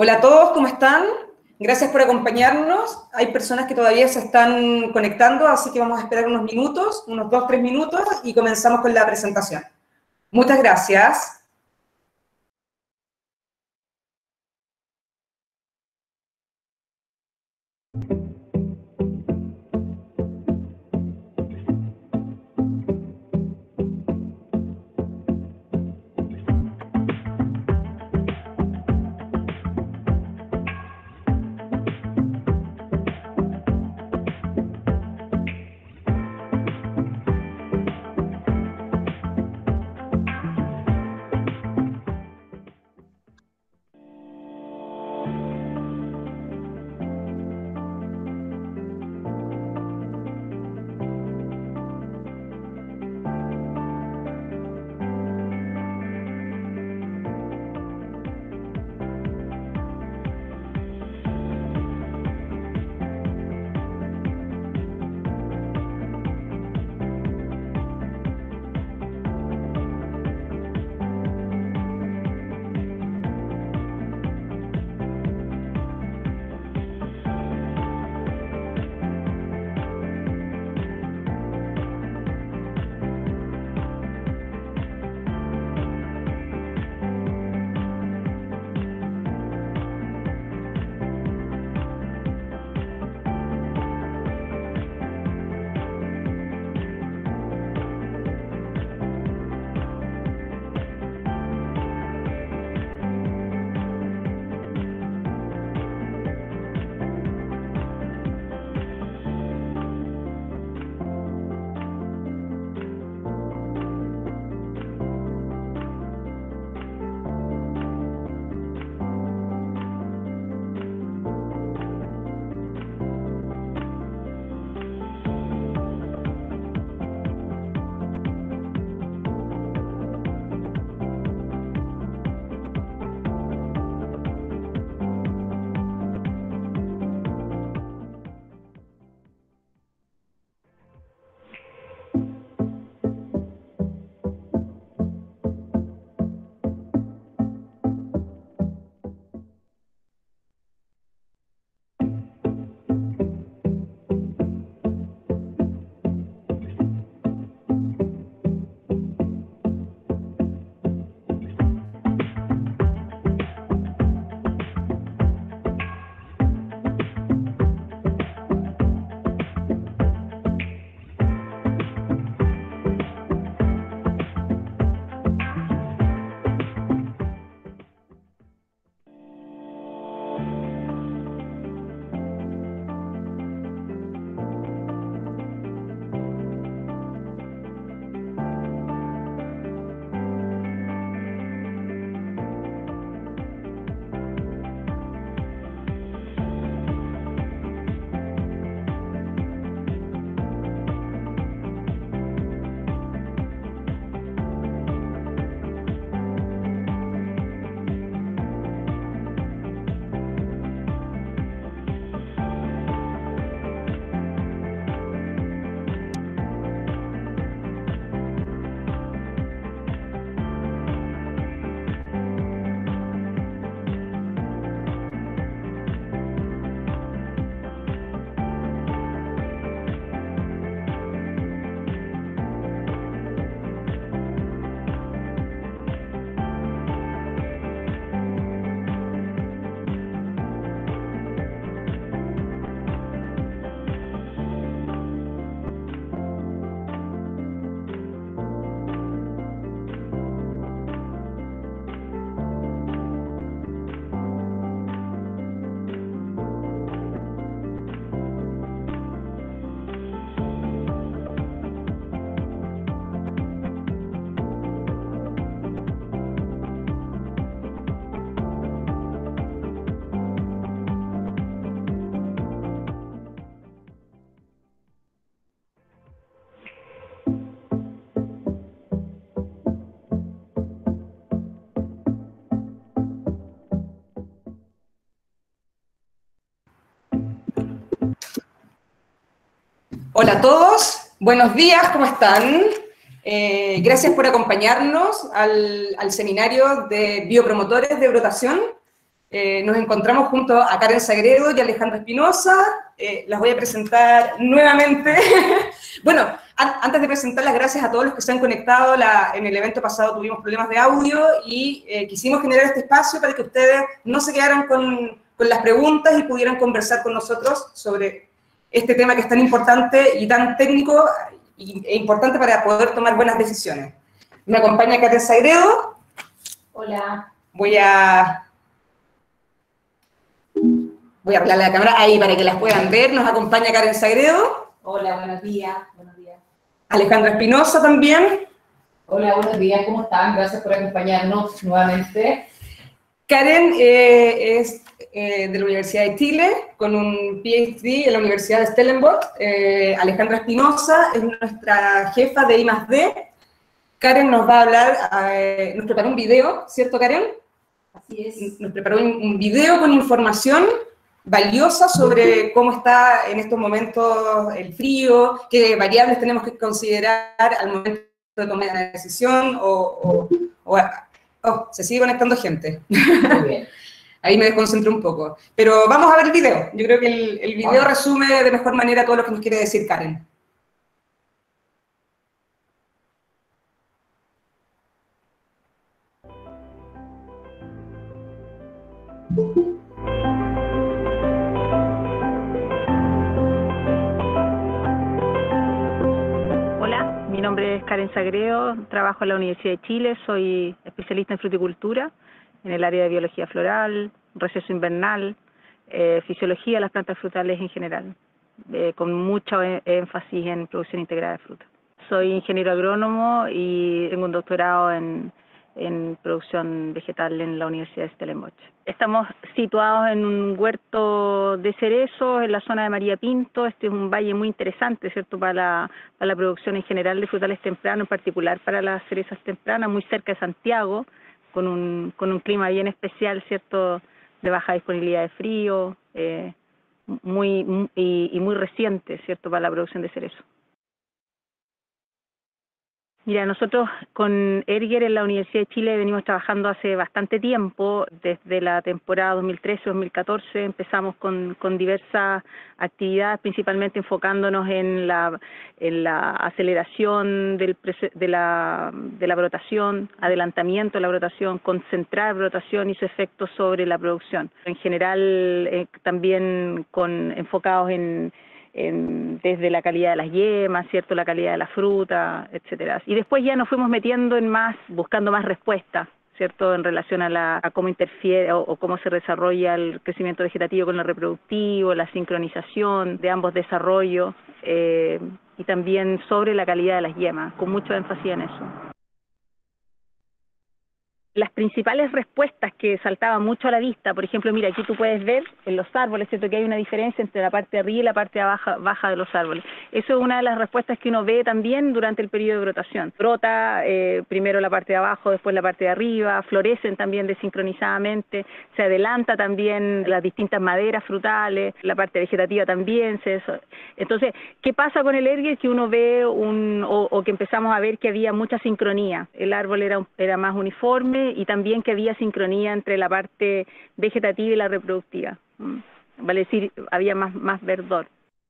Hola a todos, ¿cómo están? Gracias por acompañarnos. Hay personas que todavía se están conectando, así que vamos a esperar unos minutos, unos 2-3 minutos, y comenzamos con la presentación. Muchas gracias. Hola a todos, buenos días, ¿cómo están? Gracias por acompañarnos al seminario de biopromotores de brotación. Nos encontramos junto a Karen Sagredo y Alejandra Espinosa. Las voy a presentar nuevamente. Bueno, antes de presentarlas, gracias a todos los que se han conectado. En el evento pasado tuvimos problemas de audio y quisimos generar este espacio para que ustedes no se quedaran con las preguntas y pudieran conversar con nosotros sobre este tema que es tan importante y tan técnico e importante para poder tomar buenas decisiones. Me acompaña Karen Sagredo. Hola. Voy a arreglar la cámara ahí para que las puedan ver. Nos acompaña Karen Sagredo. Hola, buenos días. Buenos días. Alejandra Espinosa también. Hola, buenos días. ¿Cómo están? Gracias por acompañarnos nuevamente. Karen es de la Universidad de Chile, con un PhD en la Universidad de Stellenbosch. Alejandra Espinosa es nuestra jefa de I+D. Karen nos va a hablar, nos preparó un video, ¿cierto, Karen? Así es. Nos preparó un video con información valiosa sobre cómo está en estos momentos el frío, qué variables tenemos que considerar al momento de tomar una decisión se sigue conectando gente. Muy bien. Ahí me desconcentré un poco. Pero vamos a ver el video. Yo creo que el video resume de mejor manera todo lo que nos quiere decir Karen. Hola, mi nombre es Karen Sagredo, trabajo en la Universidad de Chile, soy especialista en fruticultura, en el área de biología floral, receso invernal, fisiología de las plantas frutales en general, con mucho énfasis en producción integrada de fruta. Soy ingeniero agrónomo y tengo un doctorado en producción vegetal en la Universidad de Stellenbosch. Estamos situados en un huerto de cerezos en la zona de María Pinto. Este es un valle muy interesante, ¿cierto?, para la producción en general de frutales tempranos, en particular para las cerezas tempranas, muy cerca de Santiago, con un clima bien especial, ¿cierto?, de baja disponibilidad de frío, muy reciente, ¿cierto?, para la producción de cerezo. Mira, nosotros con Erger en la Universidad de Chile venimos trabajando hace bastante tiempo, desde la temporada 2013-2014 empezamos con diversas actividades, principalmente enfocándonos en la aceleración de la brotación, adelantamiento de la brotación, concentrar brotación y su efecto sobre la producción. En general también enfocados desde la calidad de las yemas, ¿cierto?, la calidad de la fruta, etcétera. Y después ya nos fuimos metiendo buscando más respuestas, ¿cierto?, en relación a cómo interfiere o cómo se desarrolla el crecimiento vegetativo con el reproductivo, la sincronización de ambos desarrollos, y también sobre la calidad de las yemas, con mucho énfasis en eso. Las principales respuestas que saltaban mucho a la vista, por ejemplo, mira, aquí tú puedes ver en los árboles, ¿cierto?, que hay una diferencia entre la parte de arriba y la parte baja de los árboles. Eso es una de las respuestas que uno ve también durante el periodo de brotación. Brota primero la parte de abajo, después la parte de arriba, florecen también desincronizadamente, se adelanta también las distintas maderas frutales, la parte vegetativa también. Entonces, ¿qué pasa con el Erger? Que uno ve o que empezamos a ver que había mucha sincronía. El árbol era más uniforme, y también que había sincronía entre la parte vegetativa y la reproductiva. Vale decir, había más verdor.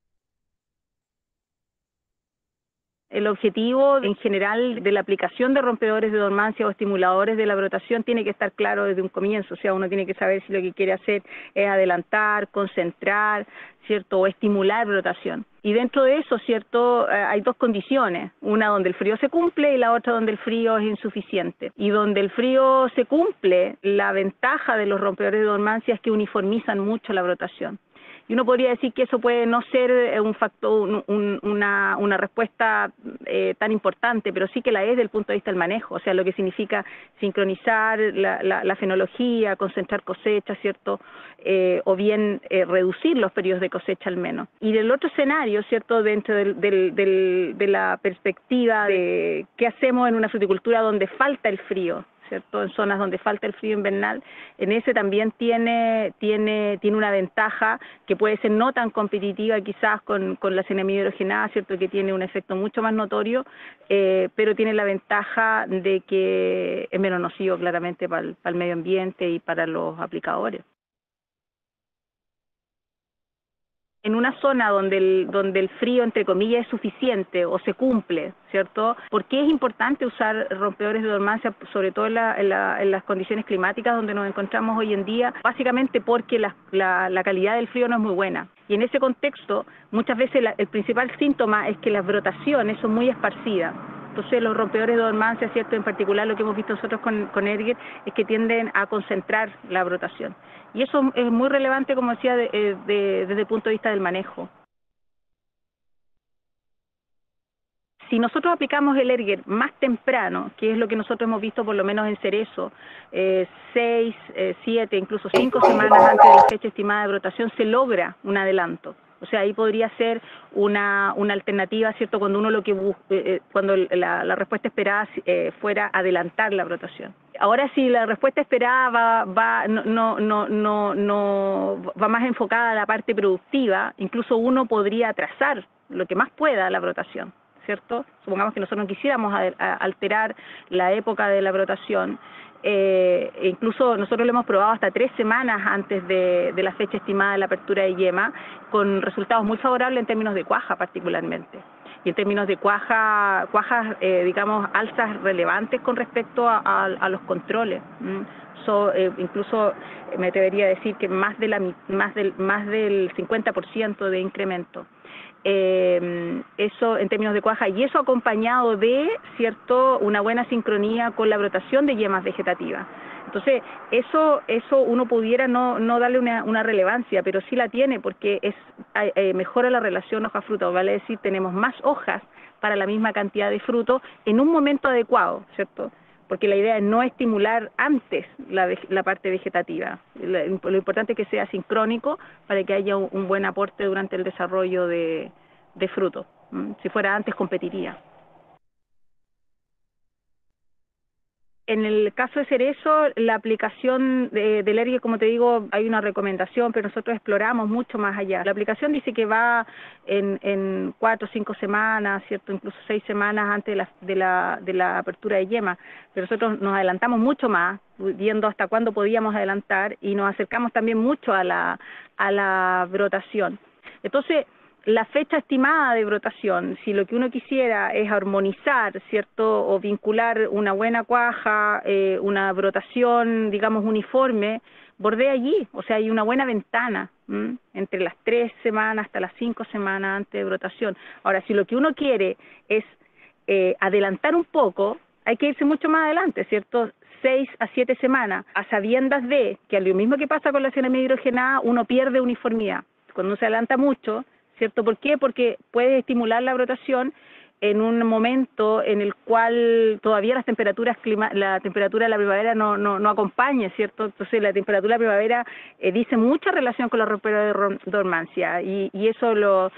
El objetivo en general de la aplicación de rompedores de dormancia o estimuladores de la brotación tiene que estar claro desde un comienzo, o sea, uno tiene que saber si lo que quiere hacer es adelantar, concentrar, ¿cierto?, o estimular brotación. Y dentro de eso, ¿cierto?, hay dos condiciones, una donde el frío se cumple y la otra donde el frío es insuficiente. Y donde el frío se cumple, la ventaja de los rompedores de dormancia es que uniformizan mucho la brotación. Y uno podría decir que eso puede no ser un factor, una respuesta tan importante, pero sí que la es desde el punto de vista del manejo, o sea, lo que significa sincronizar la fenología, concentrar cosecha, ¿cierto?, o bien reducir los periodos de cosecha al menos. Y del otro escenario, ¿cierto?, dentro de la perspectiva de qué hacemos en una fruticultura donde falta el frío, ¿cierto? En zonas donde falta el frío invernal, en ese también tiene una ventaja que puede ser no tan competitiva quizás con la cianamida hidrogenada, ¿cierto? Que tiene un efecto mucho más notorio, pero tiene la ventaja de que es menos nocivo claramente para el medio ambiente y para los aplicadores. En una zona donde el frío, entre comillas, es suficiente o se cumple, ¿cierto? ¿Por qué es importante usar rompedores de dormancia, sobre todo en las condiciones climáticas donde nos encontramos hoy en día? Básicamente porque la calidad del frío no es muy buena. Y en ese contexto, muchas veces el principal síntoma es que las brotaciones son muy esparcidas. Entonces los rompedores de dormancia, ¿cierto? En particular lo que hemos visto nosotros con Erger es que tienden a concentrar la brotación. Y eso es muy relevante, como decía, desde el punto de vista del manejo. Si nosotros aplicamos el Erger más temprano, que es lo que nosotros hemos visto por lo menos en cerezo, 6, 7, incluso 5 semanas antes de la fecha estimada de brotación, se logra un adelanto. O sea, ahí podría ser una alternativa, ¿cierto? Cuando uno cuando la respuesta esperada fuera adelantar la brotación. Ahora, si la respuesta esperada va más enfocada a la parte productiva, incluso uno podría atrasar lo que más pueda la brotación, ¿cierto? Supongamos que nosotros no quisiéramos alterar la época de la brotación. Incluso nosotros lo hemos probado hasta 3 semanas antes de la fecha estimada de la apertura de yema, con resultados muy favorables en términos de cuaja particularmente. Y en términos de cuajas, digamos, alzas relevantes con respecto a los controles. Incluso me atrevería a decir que más del 50% de incremento. Eso en términos de cuaja, y eso acompañado de, ¿cierto?, una buena sincronía con la brotación de yemas vegetativas. Entonces, eso uno pudiera no darle una relevancia, pero sí la tiene, porque mejora la relación hoja-fruto, vale decir, tenemos más hojas para la misma cantidad de fruto en un momento adecuado, ¿cierto? Porque la idea es no estimular antes la parte vegetativa. Lo importante es que sea sincrónico para que haya un buen aporte durante el desarrollo de fruto. Si fuera antes, competiría. En el caso de cerezo, la aplicación del Erger, como te digo, hay una recomendación, pero nosotros exploramos mucho más allá. La aplicación dice que va en 4 o 5 semanas, ¿cierto? Incluso 6 semanas antes de la apertura de yema, pero nosotros nos adelantamos mucho más, viendo hasta cuándo podíamos adelantar, y nos acercamos también mucho a la brotación. Entonces, la fecha estimada de brotación, si lo que uno quisiera es armonizar, ¿cierto?, o vincular una buena cuaja, una brotación, digamos, uniforme, bordea allí. O sea, hay una buena ventana entre las 3 semanas hasta las 5 semanas antes de brotación. Ahora, si lo que uno quiere es adelantar un poco, hay que irse mucho más adelante, ¿cierto?, 6 a 7 semanas, a sabiendas de que, lo mismo que pasa con la cianamida hidrogenada, uno pierde uniformidad. Cuando uno se adelanta mucho, ¿cierto? ¿Por qué? Porque puede estimular la brotación en un momento en el cual todavía la temperatura de la primavera no acompaña, ¿cierto? Entonces la temperatura de la primavera dice mucha relación con la rompedores de dormancia, y eso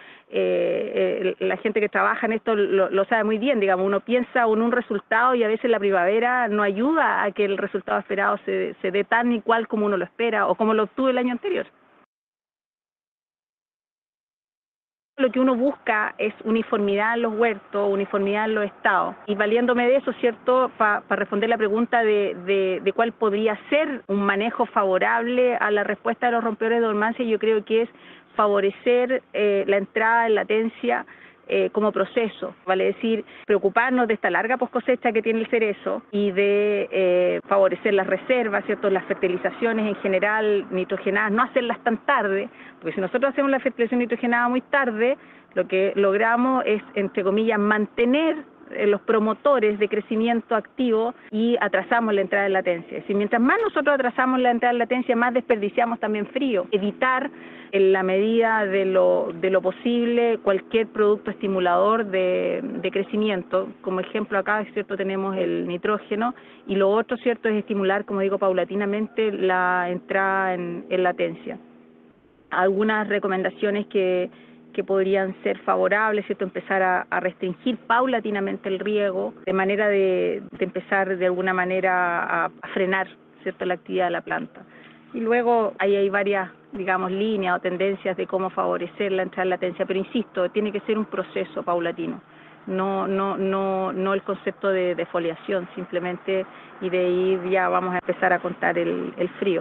la gente que trabaja en esto lo sabe muy bien. Digamos, uno piensa en un resultado y a veces la primavera no ayuda a que el resultado esperado se dé tan y cual como uno lo espera o como lo obtuvo el año anterior. Lo que uno busca es uniformidad en los huertos, uniformidad en los estados. Y valiéndome de eso, ¿cierto?, para responder la pregunta de cuál podría ser un manejo favorable a la respuesta de los rompedores de dormancia, yo creo que es favorecer la entrada en latencia como proceso, vale decir, preocuparnos de esta larga poscosecha que tiene el cerezo y de favorecer las reservas, ¿cierto?, las fertilizaciones en general nitrogenadas, no hacerlas tan tarde, porque si nosotros hacemos la fertilización nitrogenada muy tarde, lo que logramos es, entre comillas, mantener los promotores de crecimiento activo y atrasamos la entrada en latencia. Si mientras más nosotros atrasamos la entrada en latencia, más desperdiciamos también frío. Evitar, en la medida de lo posible, cualquier producto estimulador de crecimiento. Como ejemplo acá, ¿cierto?, tenemos el nitrógeno, y lo otro, ¿cierto?, es estimular, como digo, paulatinamente la entrada en latencia. Algunas recomendaciones que que podrían ser favorables, ¿cierto? Empezar a restringir paulatinamente el riego, de manera de empezar de alguna manera a frenar, ¿cierto?, la actividad de la planta. Y luego ahí hay varias, digamos, líneas o tendencias de cómo favorecer la entrada en latencia, pero insisto, tiene que ser un proceso paulatino, no el concepto de defoliación simplemente, y de ahí ya vamos a empezar a contar el frío.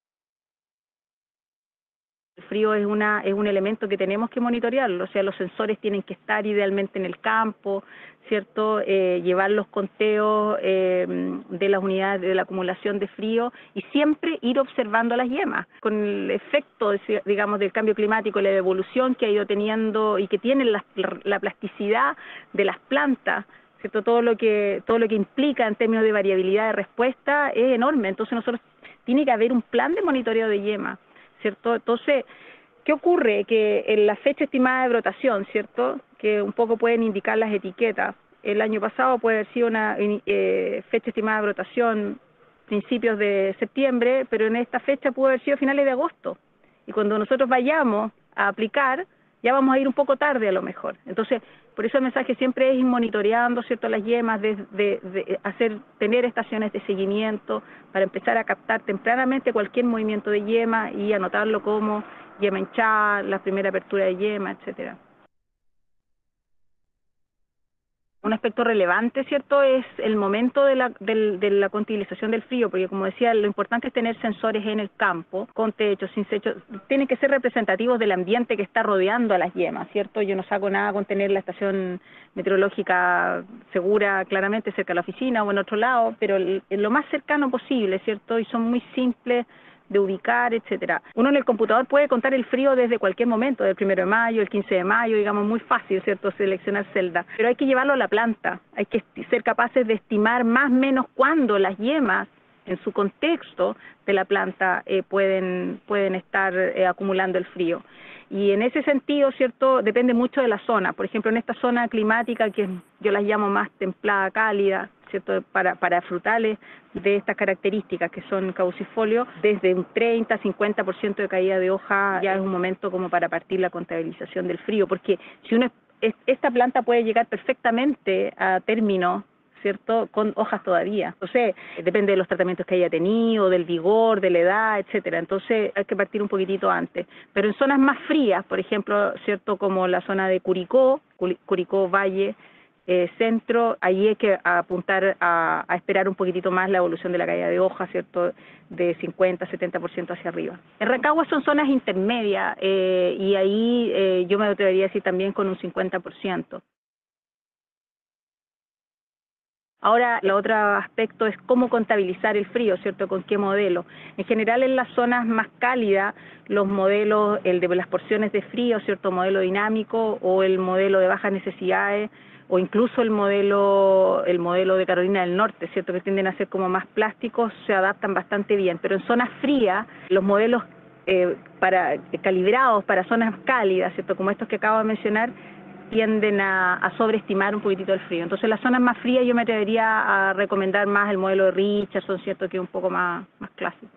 El frío es un elemento que tenemos que monitorearlo, o sea, los sensores tienen que estar idealmente en el campo, ¿cierto? Llevar los conteos de las unidades de la acumulación de frío y siempre ir observando las yemas. Con el efecto, digamos, del cambio climático, la evolución que ha ido teniendo y que tiene la plasticidad de las plantas, ¿cierto? Todo lo que implica en términos de variabilidad de respuesta es enorme. Entonces tiene que haber un plan de monitoreo de yemas, ¿cierto? Entonces, ¿qué ocurre? Que en la fecha estimada de brotación, ¿cierto?, que un poco pueden indicar las etiquetas, el año pasado puede haber sido una fecha estimada de brotación principios de septiembre, pero en esta fecha pudo haber sido finales de agosto. Y cuando nosotros vayamos a aplicar, ya vamos a ir un poco tarde a lo mejor. Entonces, por eso el mensaje siempre es ir monitoreando, ¿cierto?, las yemas, tener estaciones de seguimiento para empezar a captar tempranamente cualquier movimiento de yema y anotarlo como yema hinchada, la primera apertura de yema, etcétera. Un aspecto relevante, ¿cierto?, es el momento de la contabilización del frío, porque como decía, lo importante es tener sensores en el campo, con techos, sin techos, tienen que ser representativos del ambiente que está rodeando a las yemas, ¿cierto? Yo no saco nada con tener la estación meteorológica segura claramente cerca de la oficina o en otro lado, pero lo más cercano posible, ¿cierto? Y son muy simples de ubicar, etcétera. Uno en el computador puede contar el frío desde cualquier momento, del 1 de mayo, el 15 de mayo, digamos, muy fácil, ¿cierto?, seleccionar celda. Pero hay que llevarlo a la planta, hay que ser capaces de estimar más o menos cuándo las yemas, en su contexto de la planta, pueden estar acumulando el frío. Y en ese sentido, ¿cierto?, depende mucho de la zona. Por ejemplo, en esta zona climática, que yo las llamo más templada, cálida, ¿cierto?, para frutales de estas características que son caducifolios, desde un 30-50% de caída de hoja ya es un momento como para partir la contabilización del frío, porque si esta planta puede llegar perfectamente a término, ¿cierto?, con hojas todavía. Entonces, depende de los tratamientos que haya tenido, del vigor, de la edad, etcétera. Entonces, hay que partir un poquitito antes. Pero en zonas más frías, por ejemplo, ¿cierto?, como la zona de Curicó Valle, centro, ahí hay que apuntar a esperar un poquitito más la evolución de la caída de hoja, ¿cierto?, de 50-70% hacia arriba. En Rancagua son zonas intermedias y ahí yo me atrevería a decir también con un 50%. Ahora, el otro aspecto es cómo contabilizar el frío, ¿cierto?, con qué modelo. En general, en las zonas más cálidas, los modelos, el de las porciones de frío, ¿cierto?, modelo dinámico, o el modelo de bajas necesidades, o incluso el modelo de Carolina del Norte, ¿cierto?, que tienden a ser como más plásticos, se adaptan bastante bien. Pero en zonas frías, los modelos calibrados para zonas cálidas, ¿cierto?, como estos que acabo de mencionar, tienden a sobreestimar un poquitito el frío. Entonces, las zonas más frías yo me atrevería a recomendar más el modelo de Richardson, ¿cierto?, que es un poco más clásico.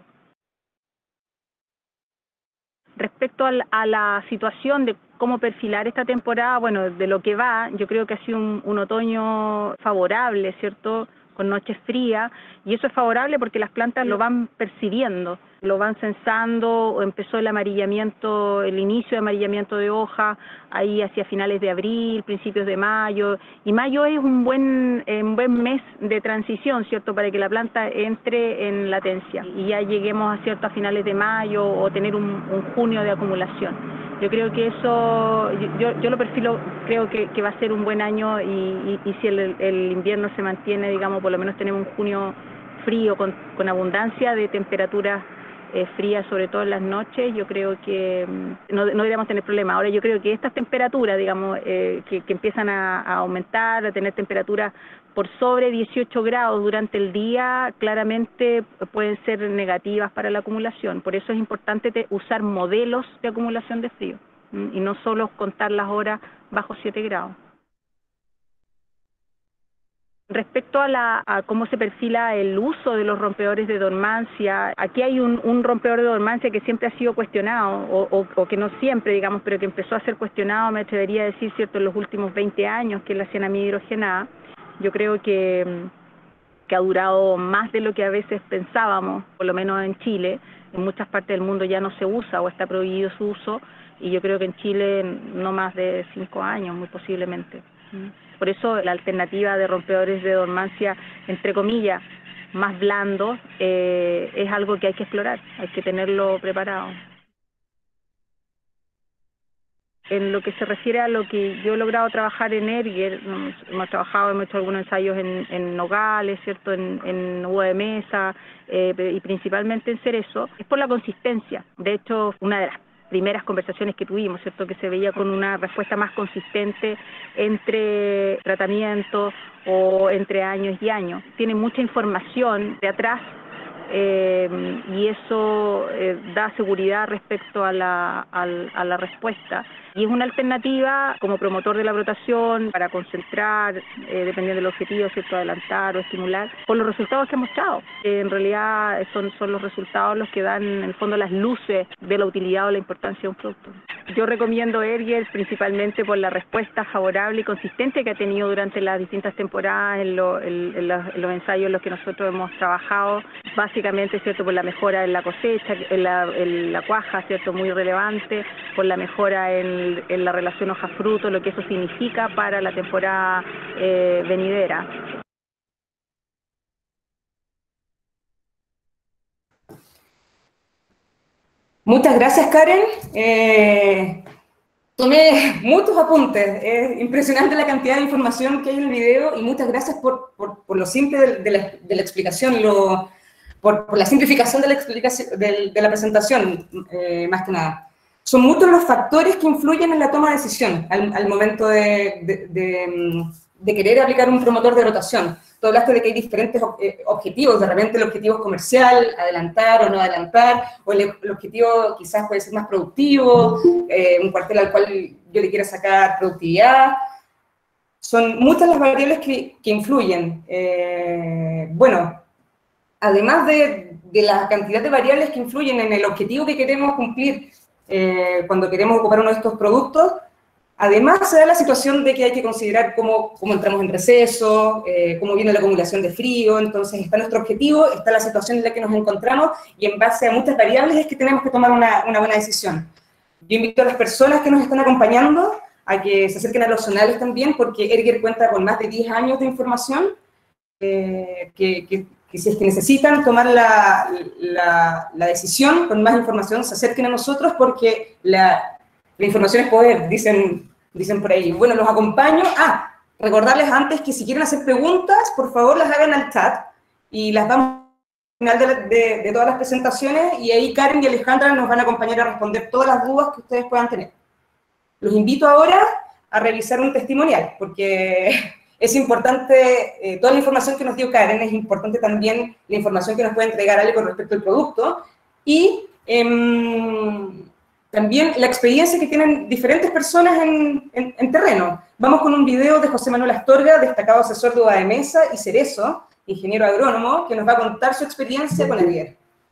Respecto a la situación de cómo perfilar esta temporada, bueno, de lo que va, yo creo que ha sido un otoño favorable, ¿cierto?, con noches frías, y eso es favorable porque las plantas lo van percibiendo, lo van censando. Empezó el inicio de amarillamiento de hoja, ahí hacia finales de abril, principios de mayo, y mayo es un buen mes de transición, ¿cierto?, para que la planta entre en latencia, y ya lleguemos a finales de mayo, o tener un junio de acumulación. Yo creo que eso, yo lo perfilo, creo que va a ser un buen año, y si el invierno se mantiene, digamos, por lo menos tenemos un junio frío con abundancia de temperaturas frías, sobre todo en las noches, yo creo que no deberíamos tener problemas. Ahora, yo creo que estas temperaturas, digamos, que empiezan a aumentar, a tener temperaturas por sobre 18 grados durante el día, claramente pueden ser negativas para la acumulación. Por eso es importante usar modelos de acumulación de frío, y no solo contar las horas bajo 7 grados. Respecto a cómo se perfila el uso de los rompedores de dormancia, aquí hay un rompedor de dormancia que siempre ha sido cuestionado, o que no siempre, digamos, pero que empezó a ser cuestionado, me atrevería a decir, cierto, en los últimos 20 años, que es la cianamida hidrogenada. Yo creo que ha durado más de lo que a veces pensábamos, por lo menos en Chile. En muchas partes del mundo ya no se usa o está prohibido su uso, y yo creo que en Chile no más de 5 años, muy posiblemente. Por eso la alternativa de rompedores de dormancia, entre comillas, más blandos, es algo que hay que explorar, hay que tenerlo preparado. En lo que se refiere a lo que yo he logrado trabajar en Erger, hemos hecho algunos ensayos en Nogales, ¿cierto? en uva de mesa, y principalmente en cerezo, es por la consistencia. De hecho, una de las primeras conversaciones que tuvimos, ¿cierto? Que se veía con una respuesta más consistente entre tratamientos o entre años y años. Tiene mucha información de atrás, y eso da seguridad respecto a la respuesta. Y es una alternativa como promotor de la brotación para concentrar, dependiendo del objetivo, ¿cierto? Adelantar o estimular, por los resultados que hemos mostrado. En realidad son los resultados los que dan, en el fondo, las luces de la utilidad o la importancia de un producto. Yo recomiendo Erger principalmente por la respuesta favorable y consistente que ha tenido durante las distintas temporadas en los ensayos en los que nosotros hemos trabajado, básicamente, ¿cierto? Por la mejora en la cosecha, en la cuaja, ¿cierto? Muy relevante, por la mejora en la relación hoja-fruto, lo que eso significa para la temporada venidera. Muchas gracias, Karen. Tomé muchos apuntes. Es impresionante la cantidad de información que hay en el video, y muchas gracias por lo simple de la explicación, por la simplificación de la explicación, de la presentación, más que nada. Son muchos los factores que influyen en la toma de decisión al momento de querer aplicar un promotor de rotación. Tú hablaste de que hay diferentes objetivos, de repente el objetivo es comercial, adelantar o no adelantar, o el objetivo quizás puede ser más productivo, un cuartel al cual yo le quiera sacar productividad. Son muchas las variables que influyen. Bueno, además de la cantidad de variables que influyen en el objetivo que queremos cumplir cuando queremos ocupar uno de estos productos, además se da la situación de que hay que considerar cómo entramos en receso, cómo viene la acumulación de frío. Entonces está nuestro objetivo, está la situación en la que nos encontramos, y en base a muchas variables es que tenemos que tomar una buena decisión. Yo invito a las personas que nos están acompañando a que se acerquen a los zonales también, porque Erger cuenta con más de 10 años de información, que si es que necesitan tomar la decisión con más información, se acerquen a nosotros, porque la información es poder, dicen por ahí. Bueno, los acompaño. Recordarles antes que si quieren hacer preguntas, por favor las hagan al chat, y las damos al final de todas las presentaciones, y ahí Karen y Alejandra nos van a acompañar a responder todas las dudas que ustedes puedan tener. Los invito ahora a revisar un testimonial, porque es importante, toda la información que nos dio Karen, es importante también la información que nos puede entregar Ale con respecto al producto, y también la experiencia que tienen diferentes personas en terreno. Vamos con un video de José Manuel Astorga, destacado asesor de uva de mesa y cerezo, ingeniero agrónomo, que nos va a contar su experiencia con Erger.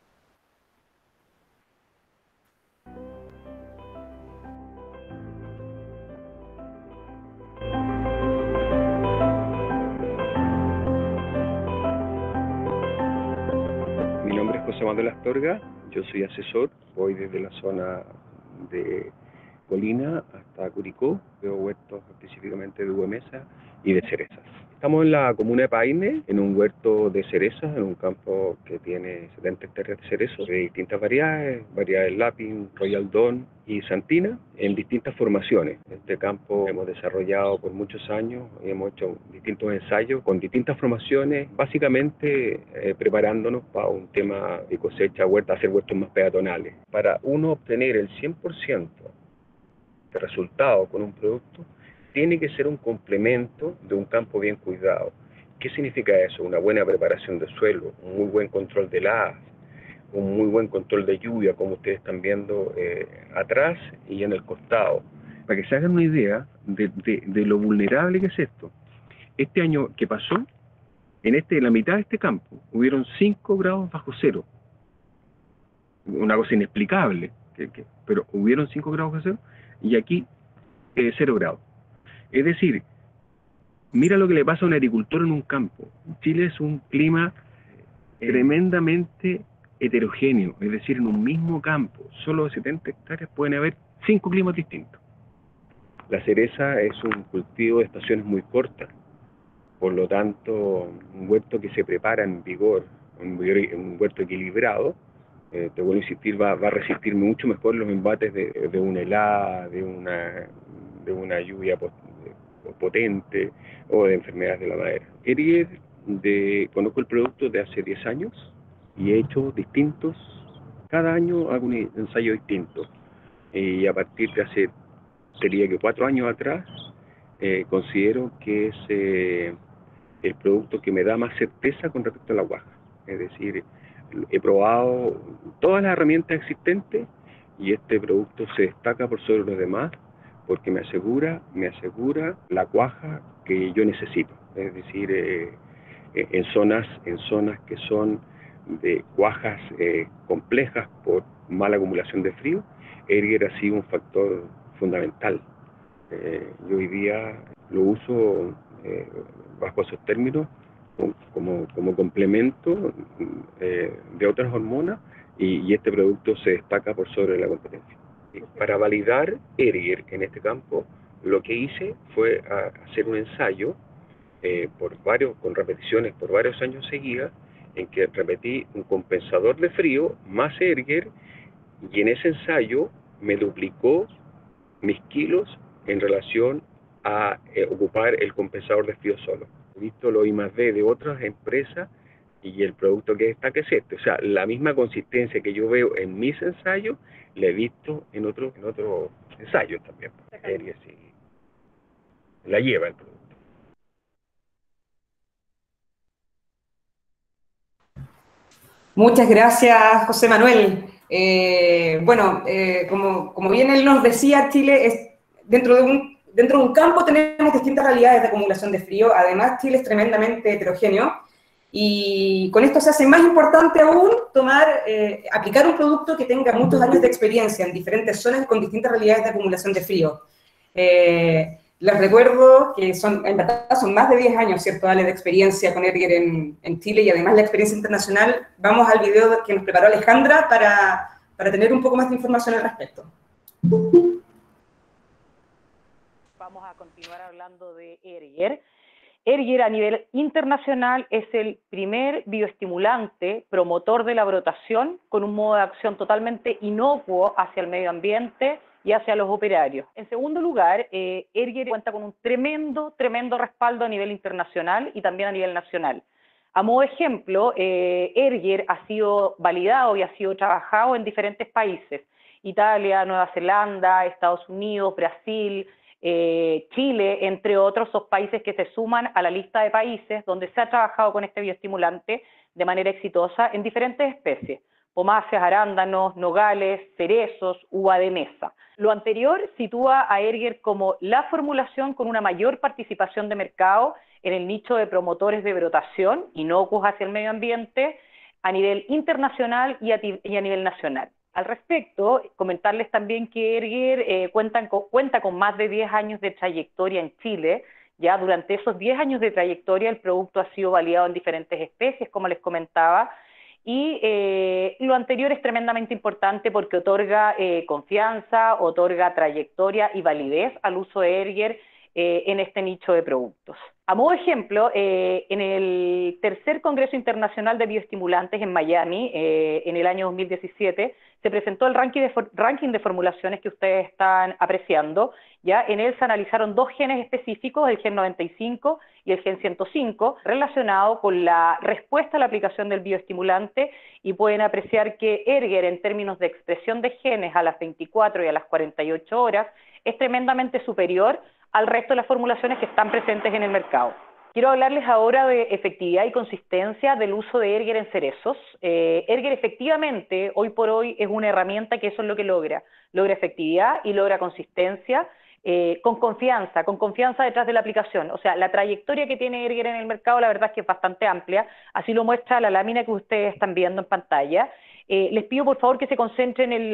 Mi nombre es José Manuel Astorga, yo soy asesor, voy desde la zona de Colina hasta Curicó, veo huertos específicamente de uva de mesa y de cerezas. Estamos en la comuna de Paine, en un huerto de cerezas, en un campo que tiene 70 hectáreas de cerezos de distintas variedades Lapin, Royal Dawn y Santina, en distintas formaciones. Este campo hemos desarrollado por muchos años, hemos hecho distintos ensayos con distintas formaciones, básicamente preparándonos para un tema de cosecha, huerta, hacer huertos más peatonales. Para uno obtener el 100% de resultado con un producto, tiene que ser un complemento de un campo bien cuidado. ¿Qué significa eso? Una buena preparación de suelo, un muy buen control de heladas, un muy buen control de lluvia, como ustedes están viendo atrás y en el costado. Para que se hagan una idea de lo vulnerable que es esto. Este año que pasó, En la mitad de este campo hubieron 5 grados bajo cero, una cosa inexplicable, pero hubieron 5 grados bajo cero, y aquí 0 grados. Es decir, mira lo que le pasa a un agricultor en un campo. Chile es un clima tremendamente heterogéneo, es decir, en un mismo campo, solo de 70 hectáreas pueden haber 5 climas distintos. La cereza es un cultivo de estaciones muy cortas, por lo tanto, un huerto que se prepara en vigor, un huerto equilibrado, te vuelvo a insistir, va a resistir mucho mejor los embates de una helada, de una lluvia potente o de enfermedades de la madera. Conozco el producto de hace 10 años y he hecho distintos, cada año hago un ensayo distinto. Y a partir de hace, sería que 4 años atrás, considero que es el producto que me da más certeza con respecto a la guaja. Es decir, he probado todas las herramientas existentes y este producto se destaca por sobre los demás porque me asegura la cuaja que yo necesito. Es decir, en zonas que son de cuajas complejas por mala acumulación de frío, Erger ha sido un factor fundamental. Yo hoy día lo uso bajo esos términos como complemento de otras hormonas y este producto se destaca por sobre la competencia. Para validar Erger en este campo, lo que hice fue hacer un ensayo con repeticiones por varios años seguidas, en que repetí un compensador de frío más Erger, y en ese ensayo me duplicó mis kilos en relación a ocupar el compensador de frío solo. He visto lo I+D de otras empresas y el producto que destaca es este. O sea, la misma consistencia que yo veo en mis ensayos, la he visto en otros ensayos también. Sí, la lleva el producto. Muchas gracias, José Manuel. Como bien él nos decía, Chile es dentro de un campo tenemos distintas realidades de acumulación de frío. Además, Chile es tremendamente heterogéneo y con esto se hace más importante aún aplicar un producto que tenga muchos años de experiencia en diferentes zonas con distintas realidades de acumulación de frío. Les recuerdo que en verdad son más de 10 años, ¿cierto, Ale, de experiencia con Erger en Chile y además la experiencia internacional. Vamos al video que nos preparó Alejandra para tener un poco más de información al respecto. Vamos a continuar hablando de Erger. Erger a nivel internacional es el primer bioestimulante promotor de la brotación con un modo de acción totalmente inocuo hacia el medio ambiente y hacia los operarios. En segundo lugar, Erger cuenta con un tremendo respaldo a nivel internacional y también a nivel nacional. A modo de ejemplo, Erger ha sido validado y ha sido trabajado en diferentes países: Italia, Nueva Zelanda, Estados Unidos, Brasil, Chile, entre otros, son países que se suman a la lista de países donde se ha trabajado con este bioestimulante de manera exitosa en diferentes especies: pomáceas, arándanos, nogales, cerezos, uva de mesa. Lo anterior sitúa a Erger como la formulación con una mayor participación de mercado en el nicho de promotores de brotación inocuos hacia el medio ambiente a nivel internacional y a nivel nacional. Al respecto, comentarles también que Erger cuenta con más de 10 años de trayectoria en Chile. Ya durante esos 10 años de trayectoria el producto ha sido validado en diferentes especies, como les comentaba, y lo anterior es tremendamente importante porque otorga confianza, otorga trayectoria y validez al uso de Erger en este nicho de productos. A modo de ejemplo, en el tercer Congreso Internacional de Bioestimulantes en Miami, en el año 2017, se presentó el ranking de formulaciones que ustedes están apreciando. Ya en él se analizaron 2 genes específicos, el gen 95 y el gen 105, relacionados con la respuesta a la aplicación del bioestimulante, y pueden apreciar que Erger, en términos de expresión de genes a las 24 y a las 48 horas, es tremendamente superior al resto de las formulaciones que están presentes en el mercado. Quiero hablarles ahora de efectividad y consistencia del uso de Erger en cerezos. Erger efectivamente, hoy por hoy, es una herramienta que eso es lo que logra. Logra efectividad y logra consistencia con confianza detrás de la aplicación. O sea, la trayectoria que tiene Erger en el mercado, la verdad es que es bastante amplia. Así lo muestra la lámina que ustedes están viendo en pantalla. Les pido por favor que se concentren en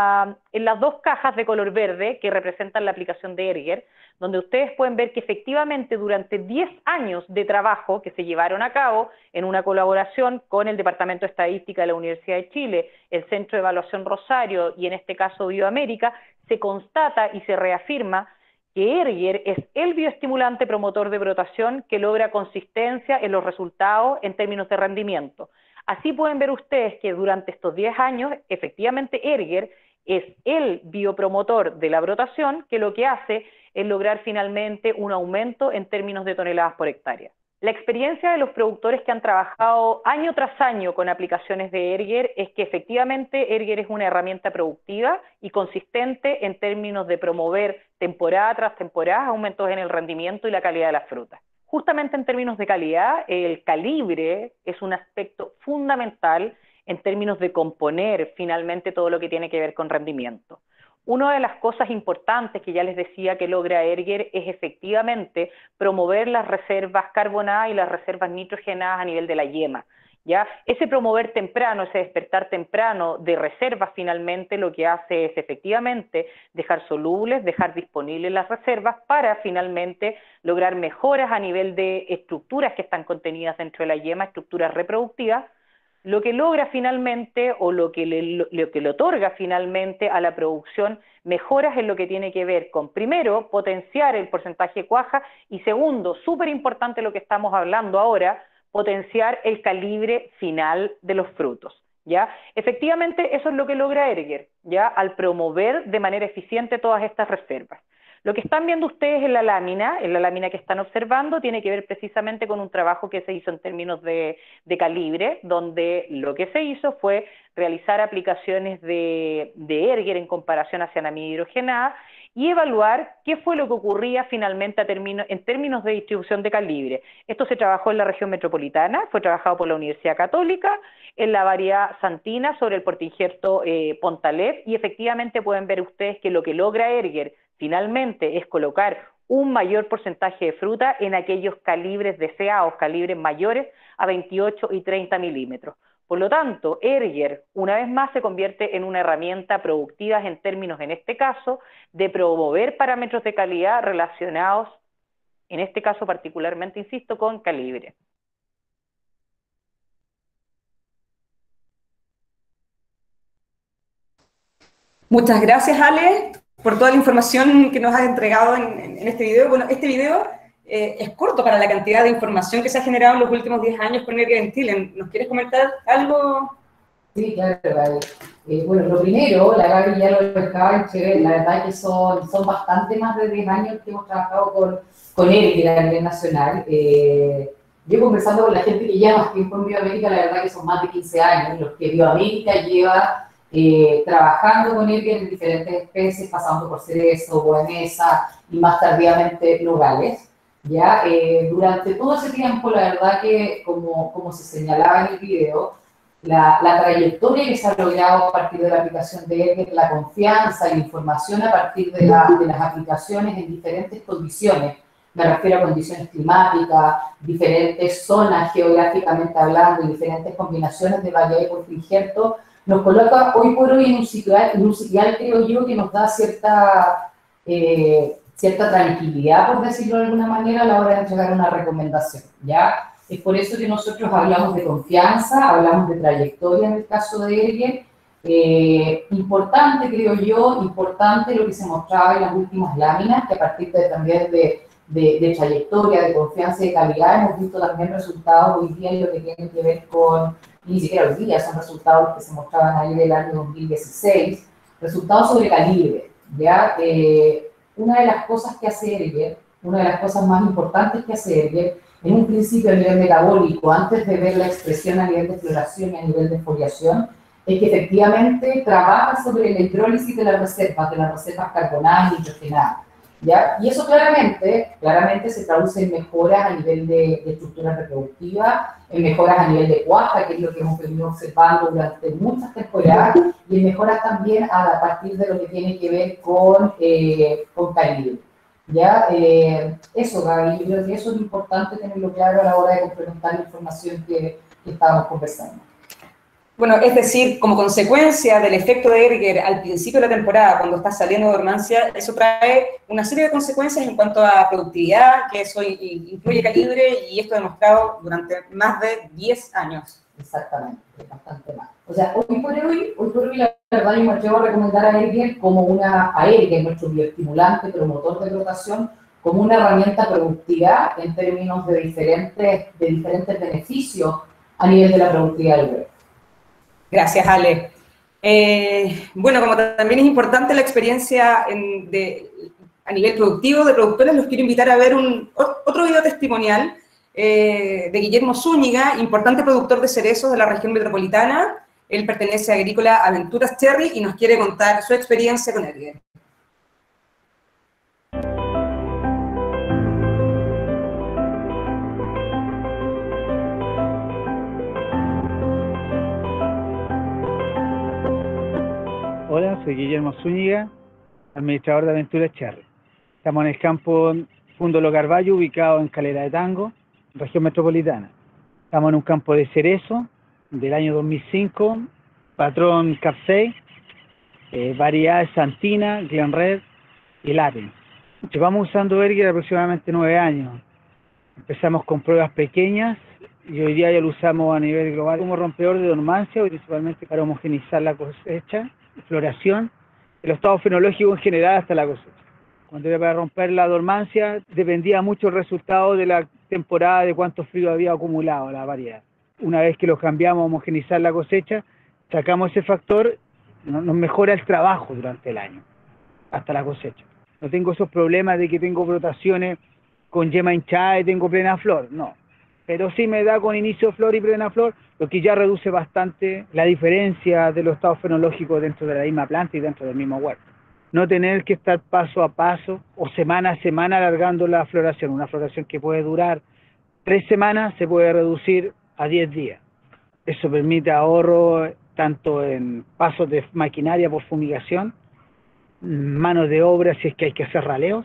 las dos cajas de color verde que representan la aplicación de Erger, donde ustedes pueden ver que efectivamente durante 10 años de trabajo que se llevaron a cabo en una colaboración con el Departamento de Estadística de la Universidad de Chile, el Centro de Evaluación Rosario y en este caso Bioamérica, se constata y se reafirma que Erger es el bioestimulante promotor de brotación que logra consistencia en los resultados en términos de rendimiento. Así pueden ver ustedes que durante estos 10 años, efectivamente Erger es el biopromotor de la brotación que lo que hace es lograr finalmente un aumento en términos de toneladas por hectárea. La experiencia de los productores que han trabajado año tras año con aplicaciones de Erger es que efectivamente Erger es una herramienta productiva y consistente en términos de promover temporada tras temporada aumentos en el rendimiento y la calidad de las frutas. Justamente en términos de calidad, el calibre es un aspecto fundamental en términos de componer finalmente todo lo que tiene que ver con rendimiento. Una de las cosas importantes que ya les decía que logra Erger es efectivamente promover las reservas carbonadas y las reservas nitrogenadas a nivel de la yema. ¿Ya? Ese promover temprano, ese despertar temprano de reservas finalmente lo que hace es efectivamente dejar solubles, dejar disponibles las reservas para finalmente lograr mejoras a nivel de estructuras que están contenidas dentro de la yema, estructuras reproductivas, lo que logra finalmente o lo que le otorga finalmente a la producción mejoras en lo que tiene que ver con, primero, potenciar el porcentaje de cuaja y segundo, súper importante lo que estamos hablando ahora, potenciar el calibre final de los frutos, ¿ya? Efectivamente, eso es lo que logra Erger, ¿ya? Al promover de manera eficiente todas estas reservas. Lo que están viendo ustedes en la lámina que están observando, tiene que ver precisamente con un trabajo que se hizo en términos de calibre, donde lo que se hizo fue realizar aplicaciones de Erger en comparación a cianamida hidrogenada y evaluar qué fue lo que ocurría finalmente en términos de distribución de calibre. Esto se trabajó en la región metropolitana, fue trabajado por la Universidad Católica, en la variedad santina sobre el portinjerto Pontalet, y efectivamente pueden ver ustedes que lo que logra Erger finalmente es colocar un mayor porcentaje de fruta en aquellos calibres deseados, calibres mayores a 28 y 30 milímetros. Por lo tanto, Erger, una vez más, se convierte en una herramienta productiva en términos, en este caso, de promover parámetros de calidad relacionados, en este caso particularmente, insisto, con calibre. Muchas gracias, Ale, por toda la información que nos has entregado en este video. Bueno, este video es corto para la cantidad de información que se ha generado en los últimos 10 años con Erger en Chile. ¿Nos quieres comentar algo? Sí, claro, Gaby. Bueno, lo primero, la Gaby ya lo explicaba en Chile, la verdad es que son bastante más de 10 años que hemos trabajado con Erger a nivel nacional. Yo conversando con la gente que lleva más tiempo en Bioamérica, la verdad que son más de 15 años los que Bioamérica lleva trabajando con Erger en diferentes especies, pasando por cerezo, guamesa y más tardíamente nogales. ¿Ya? Durante todo ese tiempo, la verdad que, como se señalaba en el video, la trayectoria que se ha logrado a partir de la aplicación de Erger, la confianza y la información a partir de las aplicaciones en diferentes condiciones, me refiero a condiciones climáticas, diferentes zonas geográficamente hablando y diferentes combinaciones de variedad y portinjerto, nos coloca hoy por hoy en un sitial, creo yo, que nos da cierta tranquilidad, por decirlo de alguna manera, a la hora de entregar una recomendación, ¿ya? Es por eso que nosotros hablamos de confianza, hablamos de trayectoria en el caso de Erger. Importante, creo yo, importante lo que se mostraba en las últimas láminas, que a partir también de trayectoria, de confianza y de calidad, hemos visto también resultados hoy día en lo que tiene que ver con, ni siquiera hoy día, son resultados que se mostraban ahí del año 2016, resultados sobre calibre, ¿ya? Una de las cosas que hace Erger, una de las cosas más importantes que hace Erger, en un principio a nivel metabólico, antes de ver la expresión a nivel de floración y a nivel de foliación, es que efectivamente trabaja sobre la hidrólisis de las reservas carbonadas y nitrogenadas. ¿Ya? Y eso claramente se traduce en mejoras a nivel de estructura reproductiva, en mejoras a nivel de cuaja, que es lo que hemos venido observando durante muchas temporadas, y en mejoras también a partir de lo que tiene que ver con calibre. ¿Ya? Eso, Gaby, yo creo que eso es importante tenerlo claro a la hora de complementar la información que estábamos conversando. Bueno, es decir, como consecuencia del efecto de Erger al principio de la temporada, cuando está saliendo de dormancia, eso trae una serie de consecuencias en cuanto a productividad, que eso incluye calibre, y esto demostrado durante más de 10 años. Exactamente, bastante más. O sea, hoy por hoy la verdad yo me atrevo a recomendar a Erger a Erger, nuestro bioestimulante, promotor de rotación, como una herramienta productiva en términos de diferentes beneficios a nivel de la productividad del huevo. Gracias, Ale. Bueno, como también es importante la experiencia a nivel productivo de productores, los quiero invitar a ver otro video testimonial de Guillermo Zúñiga, importante productor de cerezos de la región metropolitana. Él pertenece a Agrícola Aventuras Cherry y nos quiere contar su experiencia con Erger. Hola, soy Guillermo Zúñiga, administrador de Aventuras Cherry. Estamos en el campo Fundo Lo Carballo, ubicado en Calera de Tango, región metropolitana. Estamos en un campo de cerezo del año 2005, patrón Capsei, variedades Santina, Glen Red y Latin. Llevamos usando Erger aproximadamente 9 años. Empezamos con pruebas pequeñas y hoy día ya lo usamos a nivel global como rompedor de dormancia, principalmente para homogenizar la cosecha, floración, el estado fenológico en general hasta la cosecha. Cuando era para romper la dormancia, dependía mucho el resultado de la temporada, de cuánto frío había acumulado la variedad. Una vez que lo cambiamos a homogenizar la cosecha, sacamos ese factor, nos mejora el trabajo durante el año, hasta la cosecha. No tengo esos problemas de que tengo brotaciones con yema hinchada y tengo plena flor, no. Pero sí me da con inicio de flor y plena flor, lo que ya reduce bastante la diferencia de los estados fenológicos dentro de la misma planta y dentro del mismo huerto. No tener que estar paso a paso o semana a semana alargando la floración. Una floración que puede durar 3 semanas se puede reducir a 10 días. Eso permite ahorro tanto en pasos de maquinaria por fumigación, manos de obra si es que hay que hacer raleos,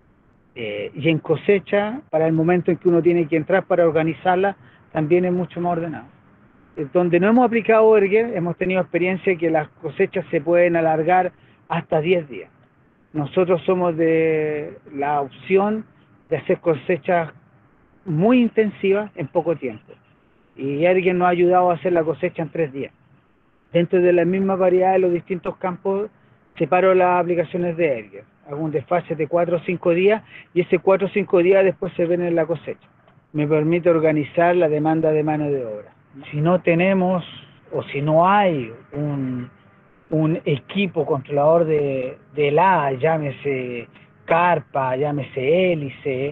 y en cosecha, para el momento en que uno tiene que entrar para organizarla, también es mucho más ordenado. Donde no hemos aplicado Erger, hemos tenido experiencia que las cosechas se pueden alargar hasta 10 días. Nosotros somos de la opción de hacer cosechas muy intensivas en poco tiempo. Y Erger nos ha ayudado a hacer la cosecha en 3 días. Dentro de la misma variedad de los distintos campos, separo las aplicaciones de Erger. Hago un desfase de 4 o 5 días y ese 4 o 5 días después se ven en la cosecha. Me permite organizar la demanda de mano de obra. Si no tenemos o si no hay un equipo controlador de helada, llámese carpa, llámese hélice,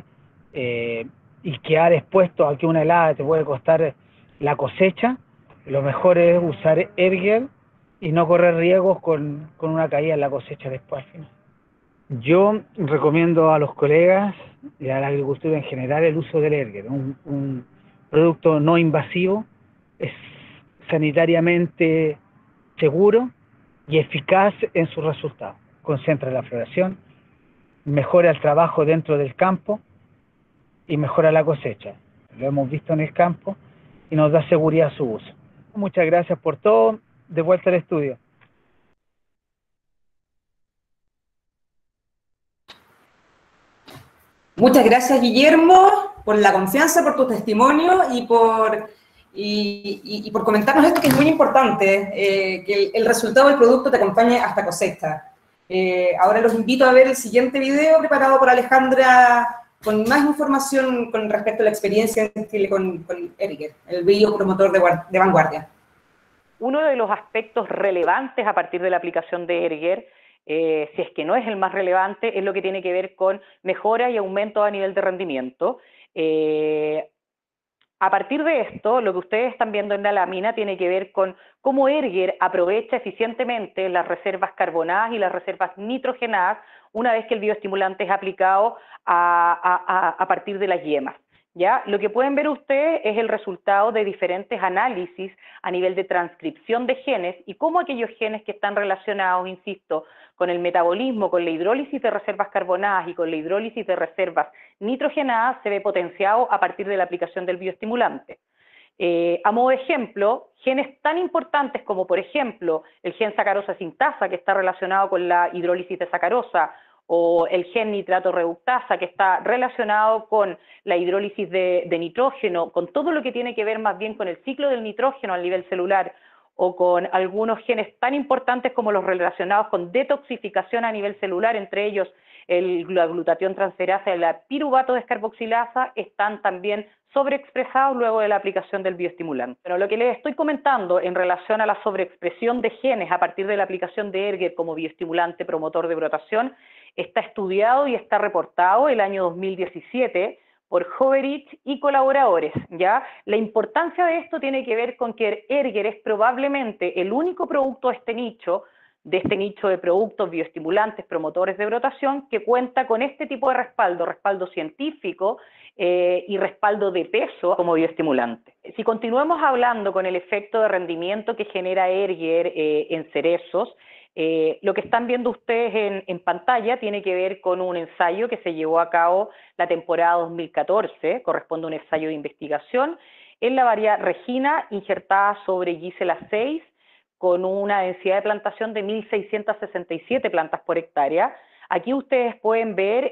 y quedar expuesto a que una helada te puede costar la cosecha, lo mejor es usar Erger y no correr riesgos con una caída en la cosecha después al final. Yo recomiendo a los colegas y a la agricultura en general el uso del Erger, un producto no invasivo, es sanitariamente seguro y eficaz en sus resultados. Concentra la floración, mejora el trabajo dentro del campo y mejora la cosecha. Lo hemos visto en el campo y nos da seguridad a su uso. Muchas gracias por todo. De vuelta al estudio. Muchas gracias, Guillermo, por la confianza, por tu testimonio y por comentarnos esto que es muy importante, que el resultado del producto te acompañe hasta cosecha. Ahora los invito a ver el siguiente video preparado por Alejandra con más información con respecto a la experiencia en Chile con Erger, el biopromotor de vanguardia. Uno de los aspectos relevantes a partir de la aplicación de Erger, si es que no es el más relevante, es lo que tiene que ver con mejora y aumento a nivel de rendimiento. A partir de esto, lo que ustedes están viendo en la lámina tiene que ver con cómo Erger aprovecha eficientemente las reservas carbonadas y las reservas nitrogenadas una vez que el bioestimulante es aplicado a partir de las yemas. ¿Ya? Lo que pueden ver ustedes es el resultado de diferentes análisis a nivel de transcripción de genes y cómo aquellos genes que están relacionados, insisto, con el metabolismo, con la hidrólisis de reservas carbonadas y con la hidrólisis de reservas nitrogenadas se ve potenciado a partir de la aplicación del bioestimulante. A modo de ejemplo, genes tan importantes como, por ejemplo, el gen sacarosa sintasa, que está relacionado con la hidrólisis de sacarosa, o el gen nitrato reductasa, que está relacionado con la hidrólisis de nitrógeno, con todo lo que tiene que ver más bien con el ciclo del nitrógeno a nivel celular, o con algunos genes tan importantes como los relacionados con detoxificación a nivel celular, entre ellos la glutatión transferasa y la piruvato descarboxilasa, están también sobreexpresados luego de la aplicación del bioestimulante. Pero lo que les estoy comentando en relación a la sobreexpresión de genes a partir de la aplicación de Erger como bioestimulante promotor de brotación está estudiado y está reportado el año 2017 por Hoverich y colaboradores, ¿ya? La importancia de esto tiene que ver con que Erger es probablemente el único producto de este nicho de productos bioestimulantes, promotores de brotación, que cuenta con este tipo de respaldo científico y respaldo de peso como bioestimulante. Si continuamos hablando con el efecto de rendimiento que genera Erger en cerezos, lo que están viendo ustedes en pantalla tiene que ver con un ensayo que se llevó a cabo la temporada 2014, corresponde a un ensayo de investigación, en la variedad Regina injertada sobre Gisela 6, con una densidad de plantación de 1.667 plantas por hectárea. Aquí ustedes pueden ver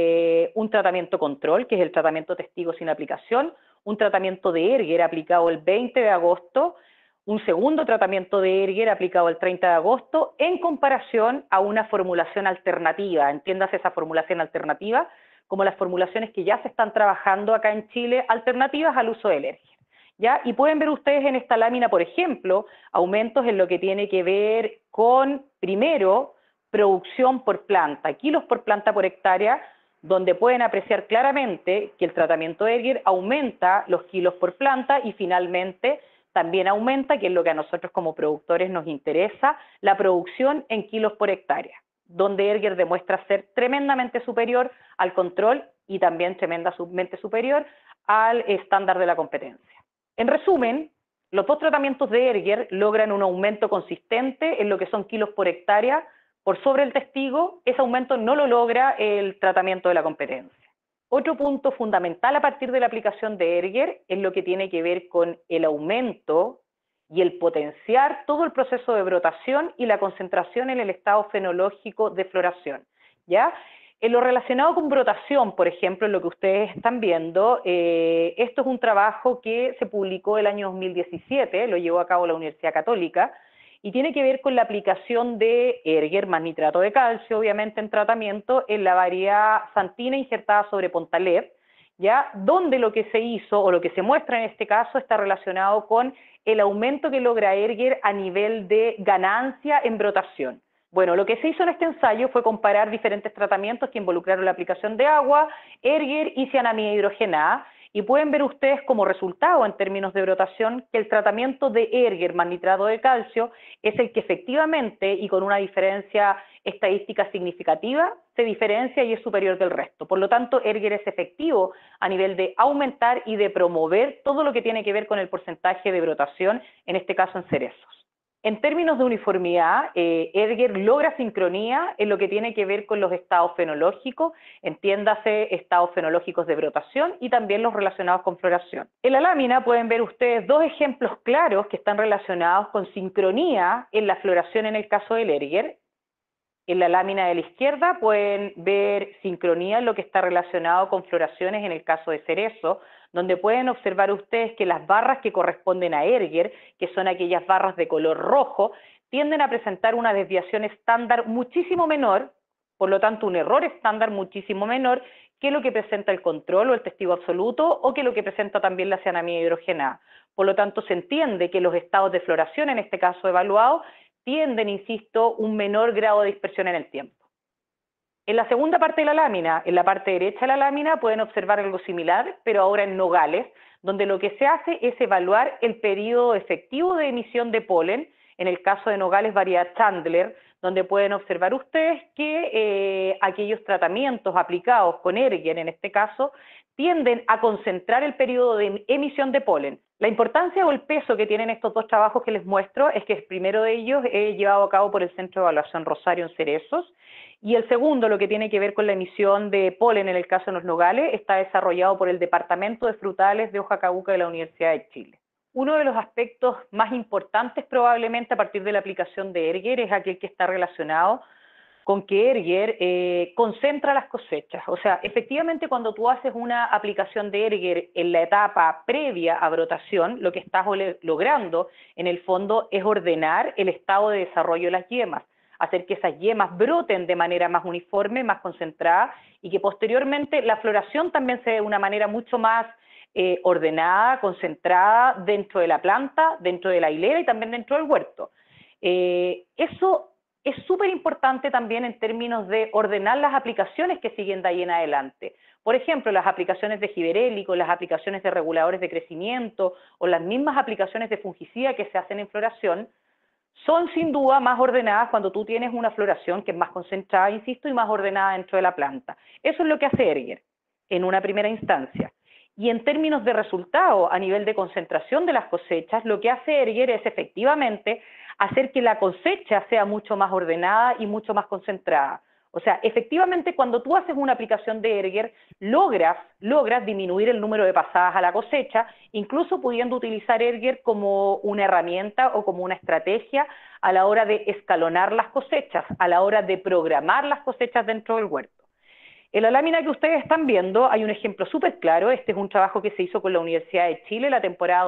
un tratamiento control, que es el tratamiento testigo sin aplicación, un tratamiento de Erger aplicado el 20 de agosto, un segundo tratamiento de Erger aplicado el 30 de agosto, en comparación a una formulación alternativa. Entiéndase esa formulación alternativa como las formulaciones que ya se están trabajando acá en Chile, alternativas al uso del Erger. ¿Ya? Y pueden ver ustedes en esta lámina, por ejemplo, aumentos en lo que tiene que ver con, primero, producción por planta, kilos por planta por hectárea, donde pueden apreciar claramente que el tratamiento Erger aumenta los kilos por planta y finalmente también aumenta, que es lo que a nosotros como productores nos interesa, la producción en kilos por hectárea, donde Erger demuestra ser tremendamente superior al control y también tremendamente superior al estándar de la competencia. En resumen, los dos tratamientos de Erger logran un aumento consistente en lo que son kilos por hectárea por sobre el testigo. Ese aumento no lo logra el tratamiento de la competencia. Otro punto fundamental a partir de la aplicación de Erger es lo que tiene que ver con el aumento y el potenciar todo el proceso de brotación y la concentración en el estado fenológico de floración, ¿ya? En lo relacionado con brotación, por ejemplo, en lo que ustedes están viendo, esto es un trabajo que se publicó el año 2017, lo llevó a cabo la Universidad Católica, y tiene que ver con la aplicación de Erger más nitrato de calcio, obviamente en tratamiento, en la variedad Santina injertada sobre Pontalet, ¿ya? Donde lo que se hizo, o lo que se muestra en este caso, está relacionado con el aumento que logra Erger a nivel de ganancia en brotación. Bueno, lo que se hizo en este ensayo fue comparar diferentes tratamientos que involucraron la aplicación de agua, Erger y cianamida hidrogenada, y pueden ver ustedes como resultado en términos de brotación que el tratamiento de Erger más nitrato de calcio es el que efectivamente y con una diferencia estadística significativa se diferencia y es superior del resto. Por lo tanto, Erger es efectivo a nivel de aumentar y de promover todo lo que tiene que ver con el porcentaje de brotación, en este caso en cerezos. En términos de uniformidad, Erger logra sincronía en lo que tiene que ver con los estados fenológicos, entiéndase estados fenológicos de brotación y también los relacionados con floración. En la lámina pueden ver ustedes dos ejemplos claros que están relacionados con sincronía en la floración en el caso del Erger. En la lámina de la izquierda pueden ver sincronía en lo que está relacionado con floraciones en el caso de cerezo, donde pueden observar ustedes que las barras que corresponden a Erger, que son aquellas barras de color rojo, tienden a presentar una desviación estándar muchísimo menor, por lo tanto un error estándar muchísimo menor que lo que presenta el control o el testigo absoluto o que lo que presenta también la cianamida hidrogenada. Por lo tanto se entiende que los estados de floración, en este caso evaluados, tienden, insisto, un menor grado de dispersión en el tiempo. En la segunda parte de la lámina, en la parte derecha de la lámina, pueden observar algo similar, pero ahora en nogales, donde lo que se hace es evaluar el periodo efectivo de emisión de polen, en el caso de nogales variedad Chandler, donde pueden observar ustedes que aquellos tratamientos aplicados con Erger, en este caso, tienden a concentrar el periodo de emisión de polen. La importancia o el peso que tienen estos dos trabajos que les muestro es que el primero de ellos es llevado a cabo por el Centro de Evaluación Rosario en Cerezos, y el segundo, lo que tiene que ver con la emisión de polen en el caso de los nogales, está desarrollado por el Departamento de Frutales de Hoja Cabuca de la Universidad de Chile. Uno de los aspectos más importantes probablemente a partir de la aplicación de Erger es aquel que está relacionado con que Erger concentra las cosechas. O sea, efectivamente cuando tú haces una aplicación de Erger en la etapa previa a brotación, lo que estás logrando en el fondo es ordenar el estado de desarrollo de las yemas, hacer que esas yemas broten de manera más uniforme, más concentrada, y que posteriormente la floración también se dé de una manera mucho más ordenada, concentrada dentro de la planta, dentro de la hilera y también dentro del huerto. Eso es súper importante también en términos de ordenar las aplicaciones que siguen de ahí en adelante. Por ejemplo, las aplicaciones de giberélico, las aplicaciones de reguladores de crecimiento o las mismas aplicaciones de fungicida que se hacen en floración son sin duda más ordenadas cuando tú tienes una floración que es más concentrada, insisto, y más ordenada dentro de la planta. Eso es lo que hace Erger en una primera instancia. Y en términos de resultado, a nivel de concentración de las cosechas, lo que hace Erger es efectivamente hacer que la cosecha sea mucho más ordenada y mucho más concentrada. O sea, efectivamente cuando tú haces una aplicación de Erger, logras disminuir el número de pasadas a la cosecha, incluso pudiendo utilizar Erger como una herramienta o como una estrategia a la hora de escalonar las cosechas, a la hora de programar las cosechas dentro del huerto. En la lámina que ustedes están viendo hay un ejemplo súper claro. Este es un trabajo que se hizo con la Universidad de Chile la temporada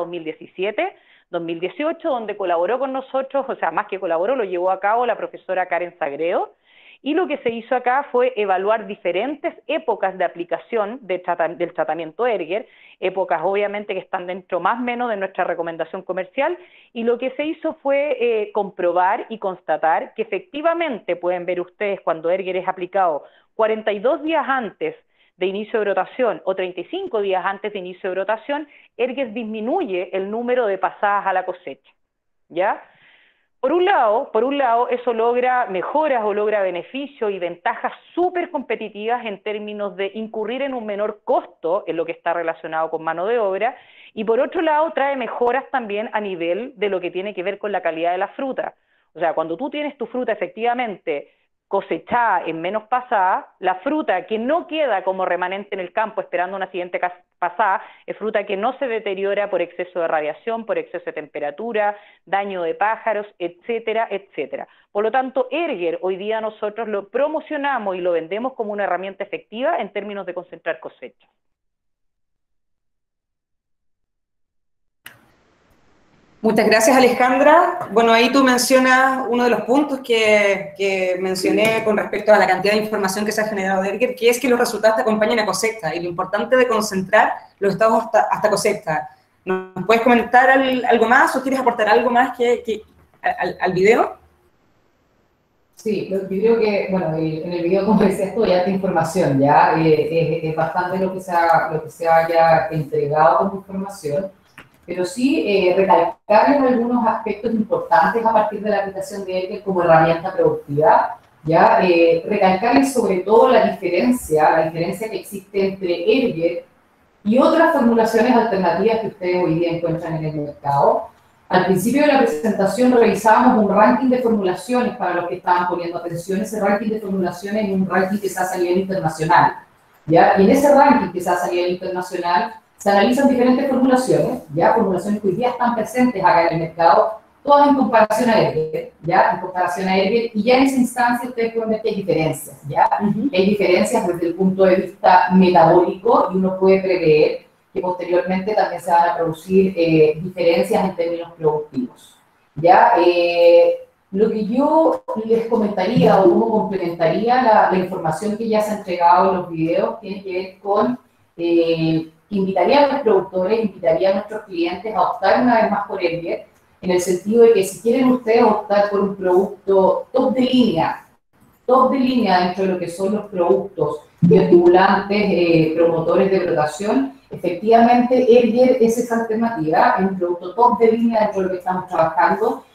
2017-2018, donde colaboró con nosotros, o sea, más que colaboró, lo llevó a cabo la profesora Karen Sagredo, y lo que se hizo acá fue evaluar diferentes épocas de aplicación del tratamiento Erger, épocas obviamente que están dentro más o menos de nuestra recomendación comercial, y lo que se hizo fue comprobar y constatar que efectivamente pueden ver ustedes cuando Erger es aplicado 42 días antes de inicio de brotación o 35 días antes de inicio de brotación, Erger disminuye el número de pasadas a la cosecha, ¿ya? Por un lado, eso logra mejoras o logra beneficios y ventajas súper competitivas en términos de incurrir en un menor costo en lo que está relacionado con mano de obra, y por otro lado trae mejoras también a nivel de lo que tiene que ver con la calidad de la fruta. O sea, cuando tú tienes tu fruta efectivamente cosechada en menos pasada, la fruta que no queda como remanente en el campo esperando una siguiente pasada, es fruta que no se deteriora por exceso de radiación, por exceso de temperatura, daño de pájaros, etcétera, etcétera. Por lo tanto, Erger hoy día nosotros lo promocionamos y lo vendemos como una herramienta efectiva en términos de concentrar cosechas. Muchas gracias, Alejandra. Bueno, ahí tú mencionas uno de los puntos que mencioné con respecto a la cantidad de información que se ha generado de Erger, que es que los resultados te acompañan a cosecha, y lo importante de concentrar los estados hasta cosecha. ¿Nos puedes comentar algo más o quieres aportar algo más al video? Sí, yo creo que, bueno, en el video, como decías tú, ya esta información, ya es bastante lo que se haya entregado como información. Pero sí recalcarles algunos aspectos importantes a partir de la aplicación de Erger como herramienta productiva, ¿ya? Recalcarles sobre todo la diferencia que existe entre Erger y otras formulaciones alternativas que ustedes hoy día encuentran en el mercado. Al principio de la presentación revisábamos un ranking de formulaciones para los que estaban poniendo atención. Ese ranking de formulaciones es un ranking que se hace a nivel internacional, ¿ya? Y en ese ranking que se hace a nivel internacional se analizan diferentes formulaciones, ya formulaciones que hoy día están presentes acá en el mercado, todas en comparación a Erger, y ya en esa instancia ustedes pueden ver que hay diferencias, ¿ya? Hay diferencias desde el punto de vista metabólico, y uno puede prever que posteriormente también se van a producir diferencias en términos productivos, ¿ya? Lo que yo les comentaría o cómo complementaría la información que ya se ha entregado en los videos tiene que ver con invitaría a los productores, invitaría a nuestros clientes a optar una vez más por Erger, en el sentido de que si quieren ustedes optar por un producto top de línea dentro de lo que son los productos bioestimulantes, promotores de brotación, efectivamente Erger es esa alternativa, es un producto top de línea dentro de lo que estamos trabajando,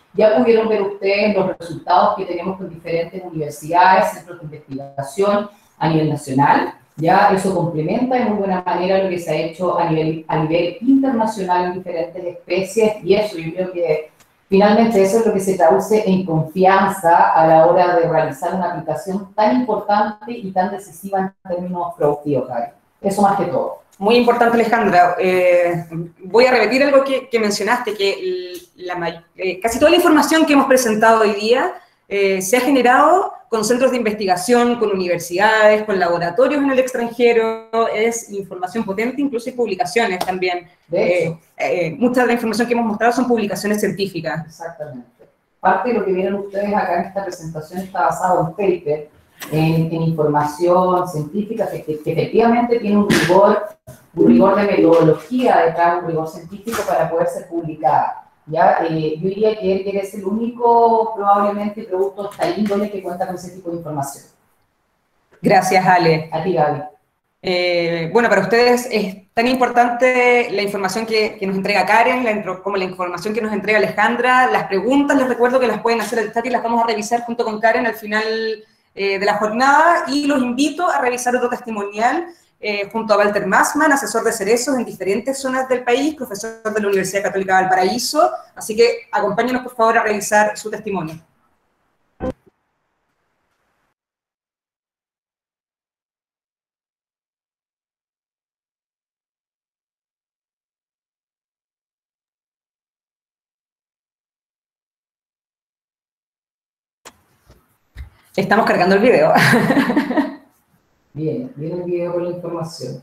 Ya pudieron ver ustedes los resultados que tenemos con diferentes universidades, centros de investigación a nivel nacional. Ya eso complementa de muy buena manera lo que se ha hecho a nivel internacional en diferentes especies, y eso yo creo que finalmente eso es lo que se traduce en confianza a la hora de realizar una aplicación tan importante y tan decisiva en términos productivos, Gaby. Eso más que todo. Muy importante, Alejandra. Voy a repetir algo que mencionaste, que casi toda la información que hemos presentado hoy día se ha generado con centros de investigación, con universidades, con laboratorios en el extranjero. Es información potente, incluso hay publicaciones también. De hecho, mucha de la información que hemos mostrado son publicaciones científicas. exactamente. Parte de lo que vieron ustedes acá en esta presentación está basado en paper, en información científica que efectivamente tiene un rigor de metodología detrás, un rigor científico para poder ser publicada. ¿Ya? Yo diría que es el único, probablemente, producto de esta índole que cuenta con ese tipo de información. Gracias, Ale. A ti, Gaby. Bueno, para ustedes es tan importante la información que nos entrega Karen, como la información que nos entrega Alejandra. Las preguntas, les recuerdo que las pueden hacer al chat y las vamos a revisar junto con Karen al final de la jornada, y los invito a revisar otro testimonial junto a Walter Massman, asesor de cerezos en diferentes zonas del país, profesor de la Universidad Católica de Valparaíso. Así que acompáñenos, por favor, a revisar su testimonio. Estamos cargando el video. Bien, viene el video con la información.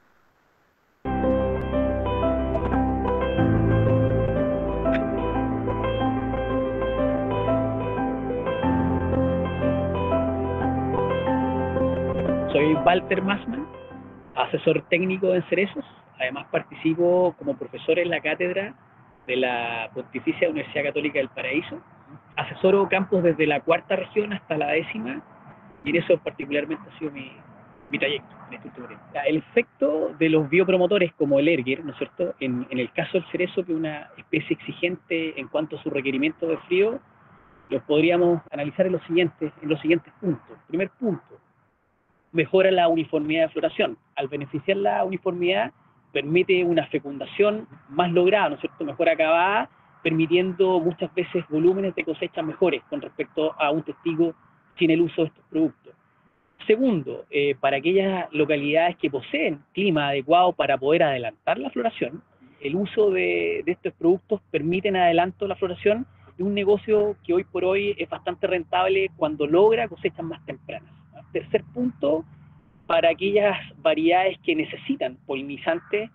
Soy Walter Massman, asesor técnico en cerezos. Además participo como profesor en la cátedra de la Pontificia Universidad Católica del Paraíso. Asesoro campos desde la 4ª región hasta la 10ª, y en eso particularmente ha sido mi trayecto en este último tiempo. El efecto de los biopromotores como el Erger, ¿no es cierto?, en el caso del cerezo, que es una especie exigente en cuanto a su requerimiento de frío, los podríamos analizar en los siguientes puntos. Primer punto: mejora la uniformidad de floración. Al beneficiar la uniformidad, permite una fecundación más lograda, ¿no es cierto?, mejor acabada, permitiendo muchas veces volúmenes de cosecha mejores con respecto a un testigo sin el uso de estos productos. Segundo, para aquellas localidades que poseen clima adecuado para poder adelantar la floración, el uso de estos productos permite en adelanto la floración de un negocio que hoy por hoy es bastante rentable cuando logra cosechas más tempranas. Tercer punto, para aquellas variedades que necesitan polinizantes,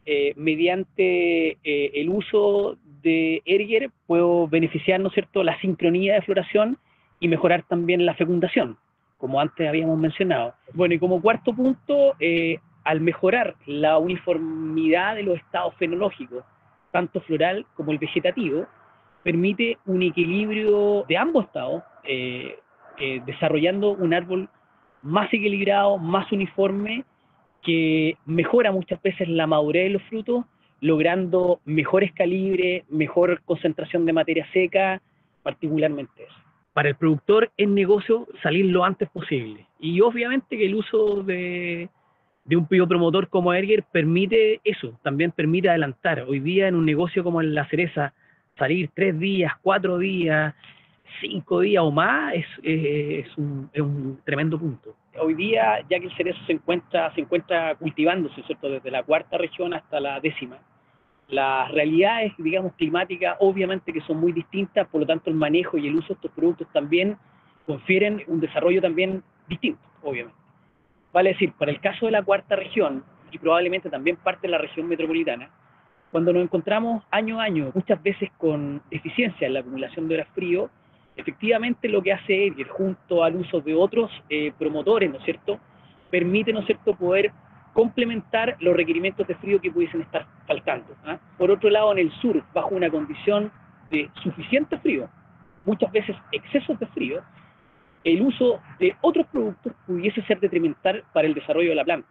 mediante el uso de Erger puedo beneficiar, ¿no es cierto?, la sincronía de floración y mejorar también la fecundación, como antes habíamos mencionado. Bueno, y como cuarto punto, al mejorar la uniformidad de los estados fenológicos, tanto floral como el vegetativo, permite un equilibrio de ambos estados, desarrollando un árbol más equilibrado, más uniforme, que mejora muchas veces la madurez de los frutos, logrando mejores calibres, mejor concentración de materia seca, particularmente eso. Para el productor es negocio salir lo antes posible, y obviamente que el uso de un biopromotor como Erger permite eso, también permite adelantar. Hoy día en un negocio como en la cereza, salir 3 días, 4 días, 5 días o más es un tremendo punto. Hoy día, ya que el cerezo se encuentra cultivándose, ¿cierto?, desde la 4ª región hasta la 10ª, las realidades, digamos, climáticas, obviamente que son muy distintas, por lo tanto el manejo y el uso de estos productos también confieren un desarrollo también distinto, obviamente. Vale decir, para el caso de la 4ª región, y probablemente también parte de la región metropolitana, cuando nos encontramos año a año, muchas veces con deficiencia en la acumulación de horas frío, efectivamente lo que hace Erger, junto al uso de otros promotores, ¿no es cierto?, permite, ¿no es cierto?, poder complementar los requerimientos de frío que pudiesen estar faltando. Por otro lado, en el sur, bajo una condición de suficiente frío, muchas veces excesos de frío, el uso de otros productos pudiese ser detrimental para el desarrollo de la planta,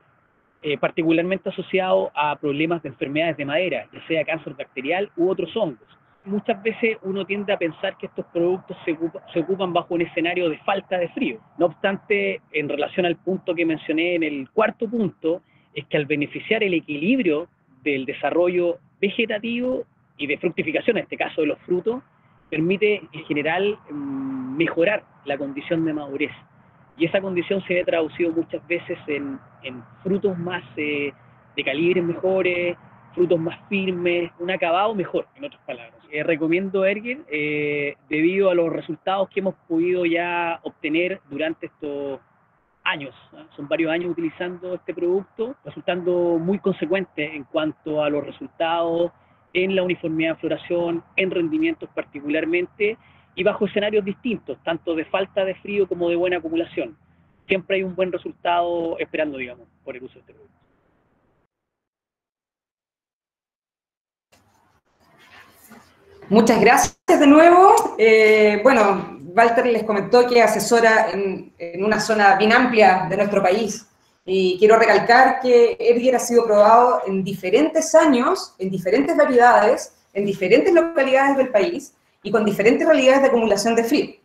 particularmente asociado a problemas de enfermedades de madera, ya sea cáncer bacterial u otros hongos. muchas veces uno tiende a pensar que estos productos se ocupan bajo un escenario de falta de frío. No obstante, en relación al punto que mencioné en el cuarto punto, es que al beneficiar el equilibrio del desarrollo vegetativo y de fructificación, en este caso de los frutos, permite en general mejorar la condición de madurez. Y esa condición se ve traducido muchas veces en frutos más de calibres mejores, frutos más firmes, un acabado mejor, en otras palabras. Recomiendo Erger debido a los resultados que hemos podido ya obtener durante estos años, ¿no? Son varios años utilizando este producto, resultando muy consecuente en cuanto a los resultados en la uniformidad de floración, en rendimientos particularmente, y bajo escenarios distintos, tanto de falta de frío como de buena acumulación. Siempre hay un buen resultado esperando, digamos, por el uso de este producto. Muchas gracias de nuevo. Bueno, Walter les comentó que asesora en una zona bien amplia de nuestro país. Y quiero recalcar que Erger ha sido probado en diferentes años, en diferentes variedades, en diferentes localidades del país y con diferentes realidades de acumulación de frío.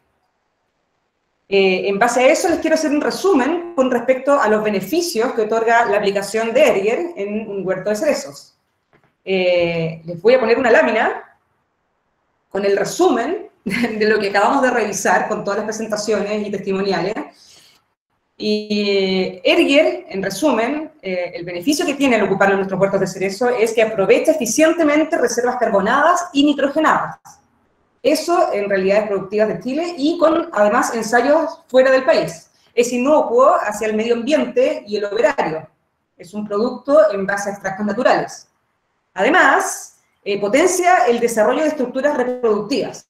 En base a eso les quiero hacer un resumen con respecto a los beneficios que otorga la aplicación de Erger en un huerto de cerezos. Les voy a poner una lámina con el resumen de lo que acabamos de revisar, con todas las presentaciones y testimoniales. Y Erger, en resumen, el beneficio que tiene al ocuparlo en nuestros huertos de cerezo es que aprovecha eficientemente reservas carbonadas y nitrogenadas. Eso en realidades productivas de Chile y con, además, ensayos fuera del país. Es inocuo hacia el medio ambiente y el operario. Es un producto en base a extractos naturales. Además, potencia el desarrollo de estructuras reproductivas.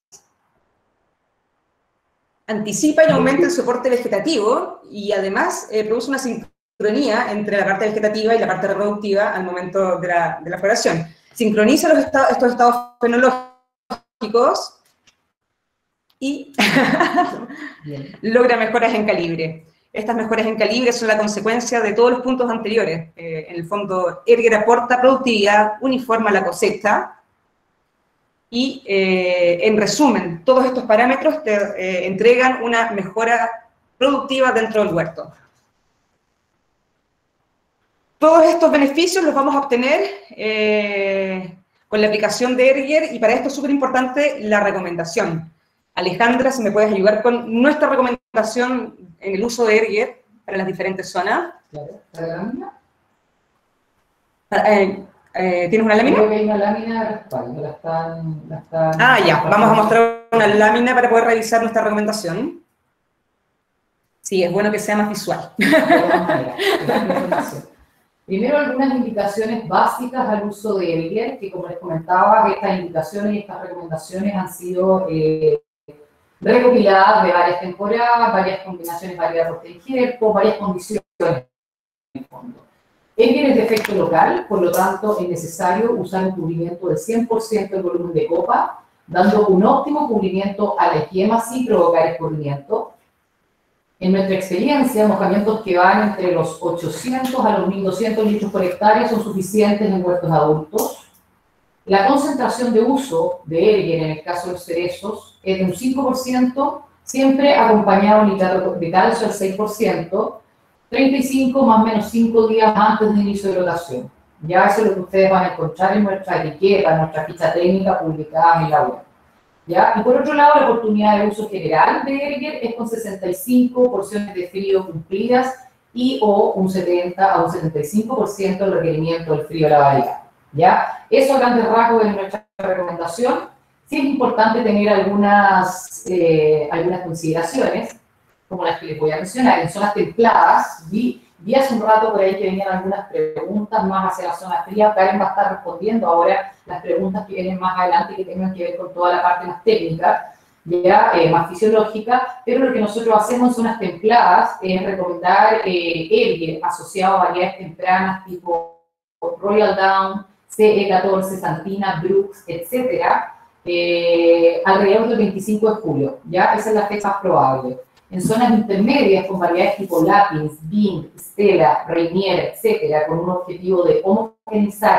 Anticipa y aumenta el soporte vegetativo y además produce una sincronía entre la parte vegetativa y la parte reproductiva al momento de la floración. Sincroniza estos estados fenológicos y logra mejoras en calibre. Estas mejoras en calibre son la consecuencia de todos los puntos anteriores. En el fondo, Erger aporta productividad, uniforma la cosecha, y en resumen, todos estos parámetros te entregan una mejora productiva dentro del huerto. Todos estos beneficios los vamos a obtener con la aplicación de Erger, y para esto es súper importante la recomendación. Alejandra, si me puedes ayudar con nuestra recomendación en el uso de Erger para las diferentes zonas. Claro, ¿para la lámina? ¿Tienes una lámina? Creo que hay una lámina de respaldo, la están ya, vamos a mostrar una lámina para poder revisar nuestra recomendación. Sí, es bueno que sea más visual. Primero, algunas indicaciones básicas al uso de Erger, que como les comentaba, estas indicaciones y estas recomendaciones han sido recopiladas de varias temporadas, varias combinaciones variadas por tiempo, varias condiciones en el fondo. Erger es de efecto local, por lo tanto es necesario usar un cubrimiento del 100% del volumen de copa, dando un óptimo cubrimiento a la yema sin provocar escurrimiento. En nuestra experiencia, mojamientos que van entre los 800 a los 1200 litros por hectárea son suficientes en huertos adultos. La concentración de uso de Erger en el caso de los cerezos es de un 5%, siempre acompañado de nitrato de calcio al 6%, 35 más o menos 5 días antes del inicio de rotación. Ya eso es lo que ustedes van a encontrar en nuestra etiqueta, en nuestra ficha técnica publicada en la web. ¿Ya? Y por otro lado, la oportunidad de uso general de Erger es con 65 porciones de frío cumplidas y o un 70 a un 75% del requerimiento del frío de la variedad. ¿Ya? Eso a grandes rasgos es nuestra recomendación. Sí es importante tener algunas consideraciones, como las que les voy a mencionar. En zonas templadas, vi hace un rato por ahí que venían algunas preguntas más hacia la zona fría. Karen va a estar respondiendo ahora las preguntas que vienen más adelante que tengan que ver con toda la parte más técnica, ya más fisiológica, pero lo que nosotros hacemos en zonas templadas es recomendar Erger asociado a variedades tempranas tipo Royal Down, CE14, Santina, Brooks, etcétera, alrededor del 25 de julio, ¿ya? Esa es la fecha más probable. En zonas intermedias con variedades tipo Lapins, Bing, Stella, Rainier, etcétera, con un objetivo de homogeneizar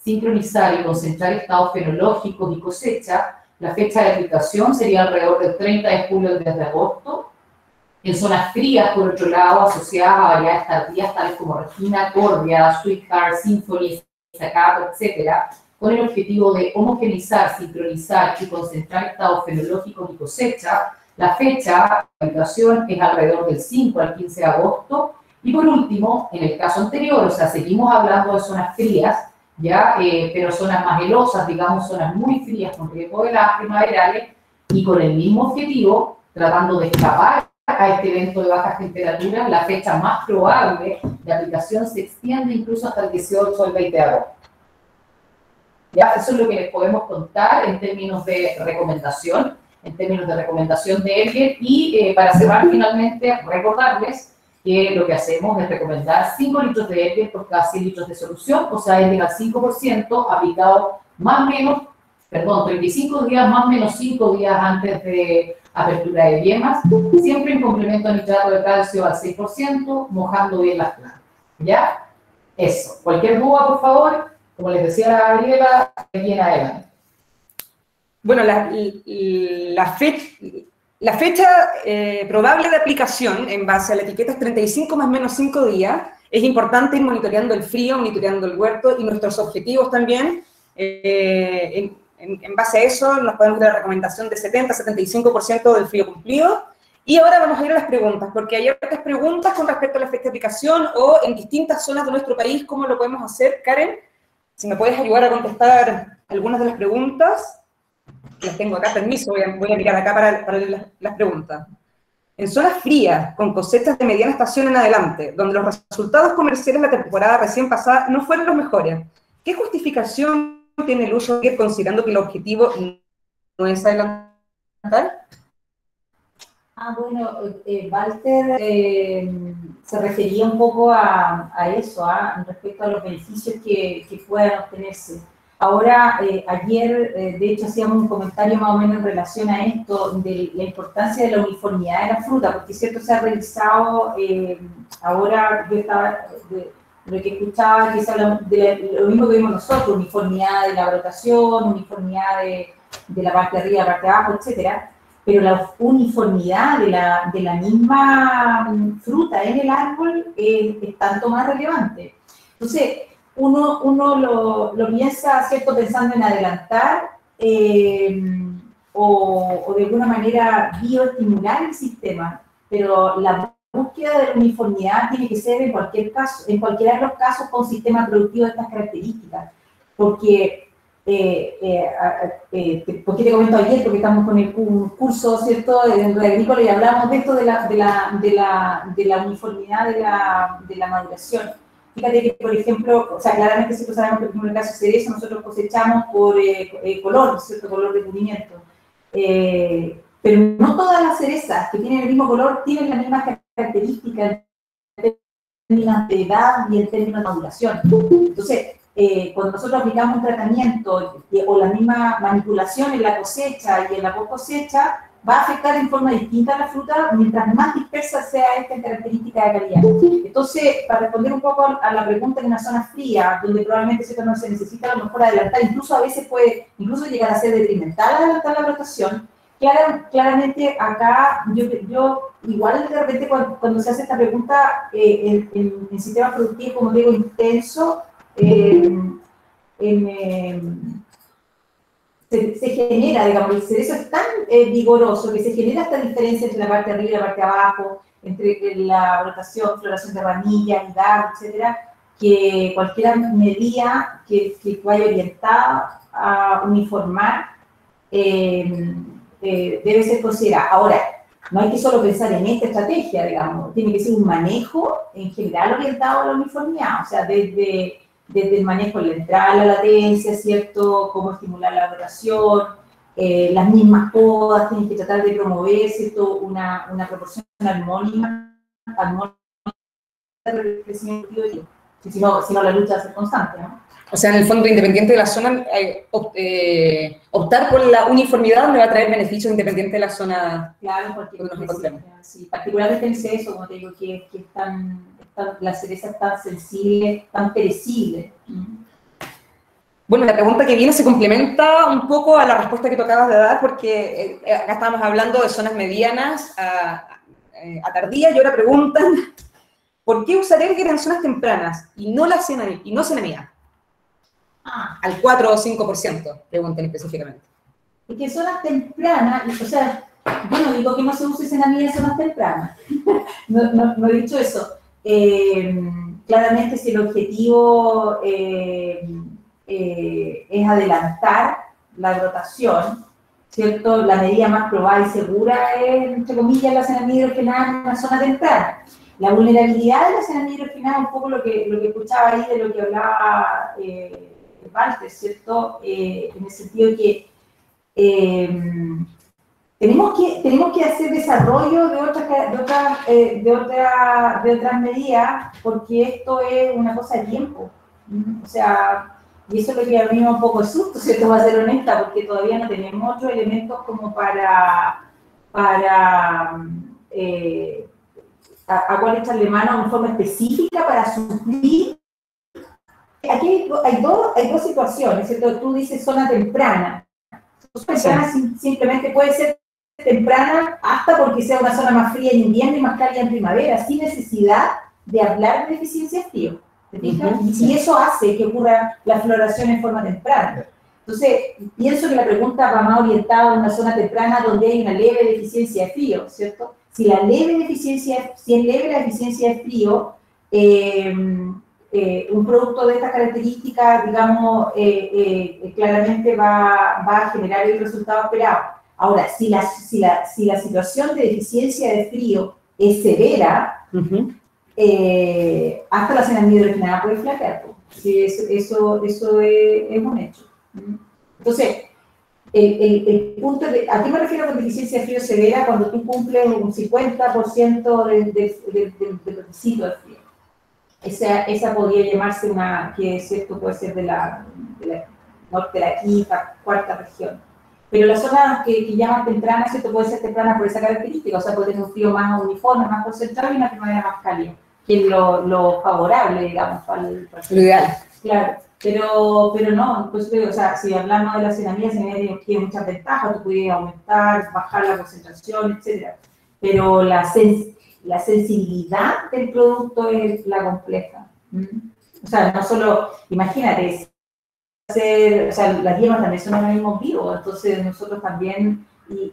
sincronizar y concentrar estados fenológicos y cosecha, la fecha de aplicación sería alrededor del 30 de julio al 10 de agosto. En zonas frías, por otro lado, asociadas a variedades tardías tales como Regina, Cordia, Sweetheart, Symphony, Staccato, etc., con el objetivo de homogeneizar, sincronizar y concentrar estados fenológicos y cosecha, la fecha de aplicación es alrededor del 5 al 15 de agosto. Y por último, en el caso anterior, o sea, seguimos hablando de zonas frías, ya, pero zonas más helosas, digamos, zonas muy frías con riesgo de heladas primaverales, y con el mismo objetivo, tratando de escapar a este evento de bajas temperaturas, la fecha más probable de aplicación se extiende incluso hasta el 18 o el 20 de agosto. Ya, eso es lo que les podemos contar en términos de recomendación, de Erger, y para cerrar finalmente, recordarles que lo que hacemos es recomendar 5 litros de Erger por cada 100 litros de solución, o sea, Erger al 5% aplicado más o menos, 35 días más o menos 5 días antes de apertura de yemas, siempre en complemento a nitrato de calcio al 6%, mojando bien las plantas. ¿Ya? Eso. Cualquier duda, por favor, como les decía la Gabriela, aquí en adelante. Bueno, la fecha probable de aplicación en base a la etiqueta es 35 más o menos 5 días. Es importante ir monitoreando el frío, monitoreando el huerto y nuestros objetivos también. En base a eso nos podemos dar la recomendación de 70-75% del frío cumplido. Y ahora vamos a ir a las preguntas, porque hay otras preguntas con respecto a la fecha de aplicación o en distintas zonas de nuestro país, ¿cómo lo podemos hacer? Karen, si me puedes ayudar a contestar algunas de las preguntas. Las tengo acá, permiso, voy a mirar acá para leer las preguntas. En zonas frías, con cosechas de mediana estación en adelante, donde los resultados comerciales de la temporada recién pasada no fueron los mejores, ¿qué justificación tiene el uso de considerando que el objetivo no es adelantar? Bueno, Walter se refería un poco a eso, respecto a los beneficios que puedan obtenerse. Ahora, ayer, de hecho, hacíamos un comentario más o menos en relación a esto, de la importancia de la uniformidad de la fruta, porque es cierto, se ha revisado, ahora yo estaba, lo que escuchaba, que se habla de lo mismo que vimos nosotros, uniformidad de la brotación, uniformidad de la parte de arriba, la parte de abajo, etcétera, pero la uniformidad de la misma fruta en el árbol es tanto más relevante. Entonces, uno lo piensa, ¿cierto?, pensando en adelantar o de alguna manera bioestimular el sistema, pero la búsqueda de la uniformidad tiene que ser en cualquier caso, en cualquiera de los casos con sistemas productivos de estas características, porque ¿por qué te comento ayer? Porque estamos con un curso, ¿cierto?, en Red Agrícola y hablamos de esto de la uniformidad de la maduración. Fíjate que, por ejemplo, o sea, claramente nosotros sabemos que en el caso de cerezo nosotros cosechamos por color, ¿cierto?, color de cubrimiento. Pero no todas las cerezas que tienen el mismo color tienen las mismas características en términos de edad y en términos de maduración. Entonces, cuando nosotros aplicamos un tratamiento o la misma manipulación en la cosecha y en la post cosecha, va a afectar en forma distinta a la fruta mientras más dispersa sea esta característica de calidad. Entonces, para responder un poco a la pregunta, en una zona fría, donde probablemente no se necesita a lo mejor adelantar, incluso a veces puede llegar a ser detrimental adelantar la rotación, claramente acá yo igual de repente cuando se hace esta pregunta en sistemas productivos, como digo, intenso, se genera, digamos, el cerezo es tan vigoroso que se genera esta diferencia entre la parte de arriba y la parte de abajo, entre la rotación, floración de ramillas, hidar, etcétera, que cualquier medida que vaya orientada a uniformar debe ser considerada. Ahora, no hay que solo pensar en esta estrategia, digamos, tiene que ser un manejo en general orientado a la uniformidad, o sea, desde el manejo de la entrada, la latencia, ¿cierto?, cómo estimular la rotación, las mismas podas, tienen que tratar de promover, ¿cierto?, una proporción armónica del crecimiento biológico. Si no, la lucha va a ser constante, ¿no? O sea, en el fondo, independiente de la zona, optar por la uniformidad me va a traer beneficios independiente de la zona. Claro, porque nos encontremos. Sí, particularmente en cerezo, como te digo, que la cereza es tan sensible, tan perecible. Bueno, la pregunta que viene se complementa un poco a la respuesta que tú acabas de dar, porque acá estábamos hablando de zonas medianas a tardías, y ahora preguntan, ¿por qué usar Erger en zonas tempranas y no cenamida? Al 4 o 5%, preguntan específicamente. Y que zonas tempranas, o sea, yo no digo que no se use cenamida en zonas tempranas, no he dicho eso. Claramente si el objetivo es adelantar la rotación, ¿cierto? La medida más probada y segura es, entre comillas, la cenamida hidrogenada en una zona temprana. La vulnerabilidad de la cenamida hidrogenada es un poco lo que escuchaba ahí de lo que hablaba Walter, ¿cierto? En el sentido de que tenemos que hacer desarrollo de otras medidas, porque esto es una cosa de tiempo. O sea, y eso es lo que a mí me da un poco de susto, ¿cierto? Voy a ser honesta, porque todavía no tenemos otros elementos como a cuál echarle mano de forma específica para suplir. Aquí hay dos situaciones, ¿cierto? Tú dices zona temprana. Temprana simplemente puede ser temprana hasta porque sea una zona más fría en invierno y más cálida en primavera, sin necesidad de hablar de deficiencia de frío. ¿Te fijas? Y eso hace que ocurra la floración en forma temprana. Entonces, pienso que la pregunta va más orientada a una zona temprana donde hay una leve deficiencia de frío, ¿cierto? Si es leve la deficiencia de frío, un producto de estas características, digamos, claramente va a generar el resultado esperado. Ahora, si la situación de deficiencia de frío es severa, hasta la cenamida hidrogenada puede flaquear. Sí, eso es un hecho. Entonces, el punto de, ¿a qué me refiero con deficiencia de frío severa? Cuando tú cumples un 50% del requisito de frío. Esa podría llamarse una, que es cierto, puede ser de la norte de la quinta, cuarta región. Pero las zonas que llaman tempranas, ¿cierto? Puede ser temprana por esa característica, o sea, puede tener un frío más uniforme, más concentrado y una primavera más cálida, que es lo favorable, digamos, para lo ideal. Claro, pero no, pues, o sea, si hablamos de la cenamida tiene muchas ventajas, tú puedes aumentar, bajar la concentración, etc. Pero la sensibilidad del producto es la compleja. O sea, no solo, imagínate, o sea, las yemas también son organismos vivos, entonces nosotros también,